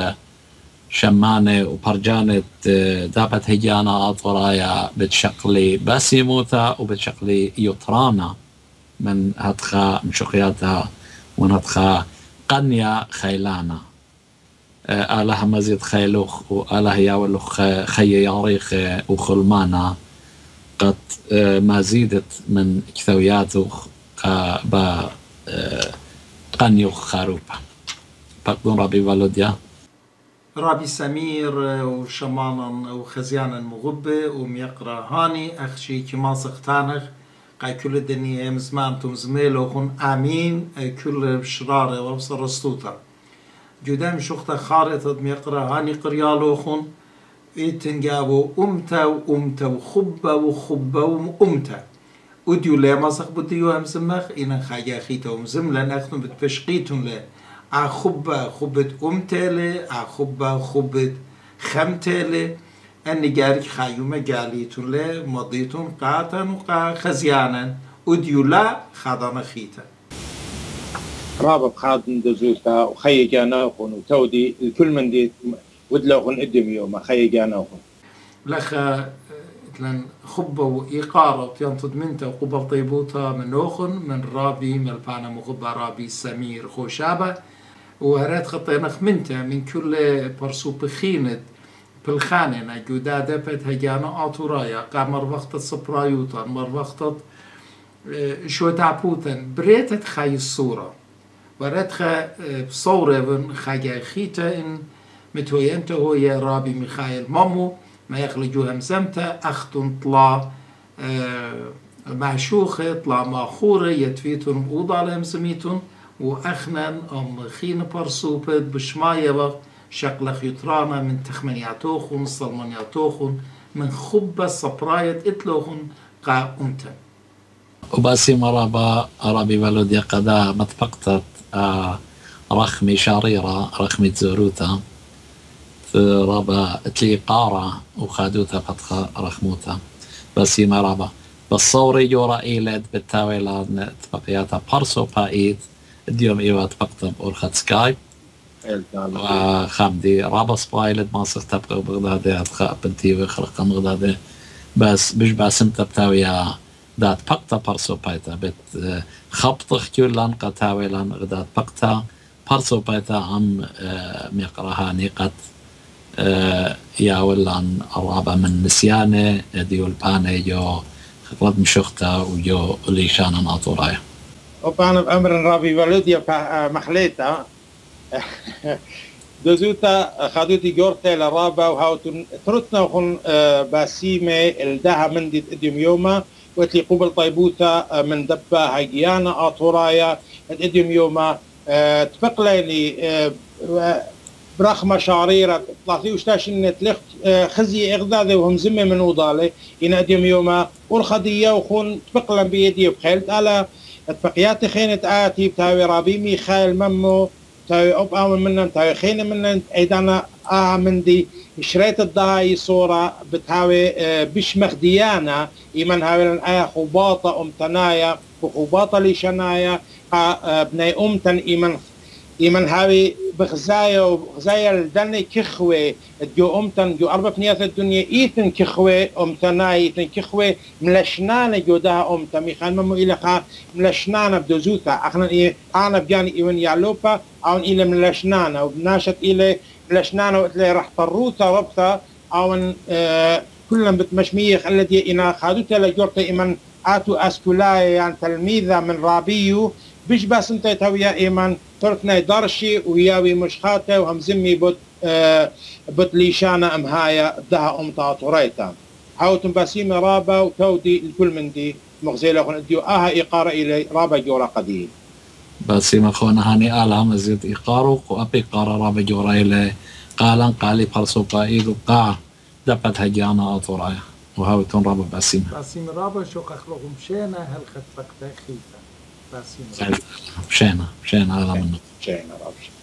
شمانة وبرجانة دابت هجانا أطرايا بتشقلي باسيموتا وبتشقلي يطرانا من هدخا مشقياتها ونهدخا قنيا خيلانا آلها مزيد خيلوخ وآلها ياولوخ خي ياريخ وخلمانا قد ما زيدت من كثوياتوخ با قنيوخ خاروبا بقدون ربي والوديا رابي سمير وشمانا وخزيانا مغبة وميقرا هاني أخشي كماسخ تانخ قاي كل الدنيا مزمانتم زميلوخن آمين كل بشرارة وبصر رستوتا جدام شخطة خارطة ميقرا هاني قريالوخن إتنجابو أمتا وأمتا وخبا وخبا وأمتا وديو لا ماسخ بديو هم زمخ إنا خايا خيتا ومزملا أخنو بتبشقيتون لا أخبا خبت أمتالي أخبا خبت خمتالي أني جارك خايوما جاليتون لا مضيتون قاتا وقا خزيانا وديو لا خادانا خيتا رابط خادن دزوتا وخي جاناخون وتودي الكل من دي ودلوخن قدم يوم خي جاناخون لخا لان خبة وإيقارة وتيانتد منتا وقبل طيبوتا من نوخن من رابي من البانا مغبة رابي سمير خوشابة وهرات خطينخ منتا من كل برسو بخينت بالخانة جودا دبت هجانا آتورايا قامر وقت الصبرايوتا مر وقت شو تعبوتا بريتت خاي الصورة ورات خا بصورة خايا خيتا إن متوينتا هو يا رابي ميخائيل مامو ما يخلجوها مزمتا أختن طلا آه معشوخة طلا ماخورة يتفيتون أوضا لهم سميتون وأخنن أم خين برسوبت بشماية وغ شقلخ يترانا من تخمنياتوخون صلمانياتوخون من خبة صبراية اتلوخون قا أمتا وباسي مرابا رابي ولودي قدا متفقتت آه رخمي شريرة رخمي زوروتا رابا تلي قارة وخادوتا فتخا رخموتا بس يما رابا بالصوري جورا إيلد بالتاويلان تبقياتا بارسو بايد اليوم إيوا تبقتا بأورخة سكايب وخامدي رابا سبايلد ماسك تبقى بغدادي أتخا بنتي وخلقا بغدادي بس بيش باسمتا بتاويا دات بقتا بارسو بايتا بت خبطخ كيولان قتاويلان غدات بقتا بارسو بايتا عم ميقراهاني قد يا ولان الرابع من نسيانه ديو البانه يو خطوات مشختا ويو ليشان اطورايا وبانا بأمر رابي ولوديا مخليتا دوزوتا خادوتي جورتا لرابا وهاو ترتنا وخن باسيمة الدها من دي اديم يوما وتلي قبل طيبوتا من دبا هاجيانا اطورايا اديم يوما تبقليني برخمة شعريرة ثلاثة وستاشن تلخ خزي إغداده وهم زمة من وضالة إن أديم يوما ورخدية وخون تبقلا بيدي وبخيلت على اتفقيات خينة آتي بتاوي رابي ميخائيل ممو تاوي أب آمن منن تاوي خينة منن أيضانا آمن دي شريت الضهاي صورة بتاوي بشمخ ديانا إيمن هاولن آيا خباطة أمتنايا وخباطة لشنايا بناي أمتن إيمن إيمن هاوي بخزايا وخزايا الدني كخوة ديو أمتن ديو أربع بنيات الدنيا إيثن كخوة أمتنا إيثن كخوة ملشنانة جودها أمتا ميخان ممو إلى خا ملشنانة بدو زوتا أخنا إيه أنا بجاني إيوان يعلوبا أو إلى ملشنانة وبناشت إلى ملشنانة وإلى رح طروتا ربطا أو آه كلهم بتمشميخ الذي إنا خادوتا لجورتا إيمان آتو أسكولاي يعني تلميذة من رابيو بيش بس انت تويا ايمان تركنا درشي وياوي مشخاته وهمزمي بوت آه بوت ليشانا امهايا بدها امتا طريتا حاوتم باسيمي رابا وتودي الكل من دي مغزيلة خون اديو اها ايقارة الي رابا جورا قديم باسيمي خون هاني آلها مزيد ايقارو وابي قارة رابا جورا الي قالان قالي فرسو قائد وقاع دبت هجانا اطورايا وهاوتون رابا باسيمي باسيمي رابا شو اخلقهم شينا هل خطفك تخيفا مشينا مشينا هذا منه مشينا رابا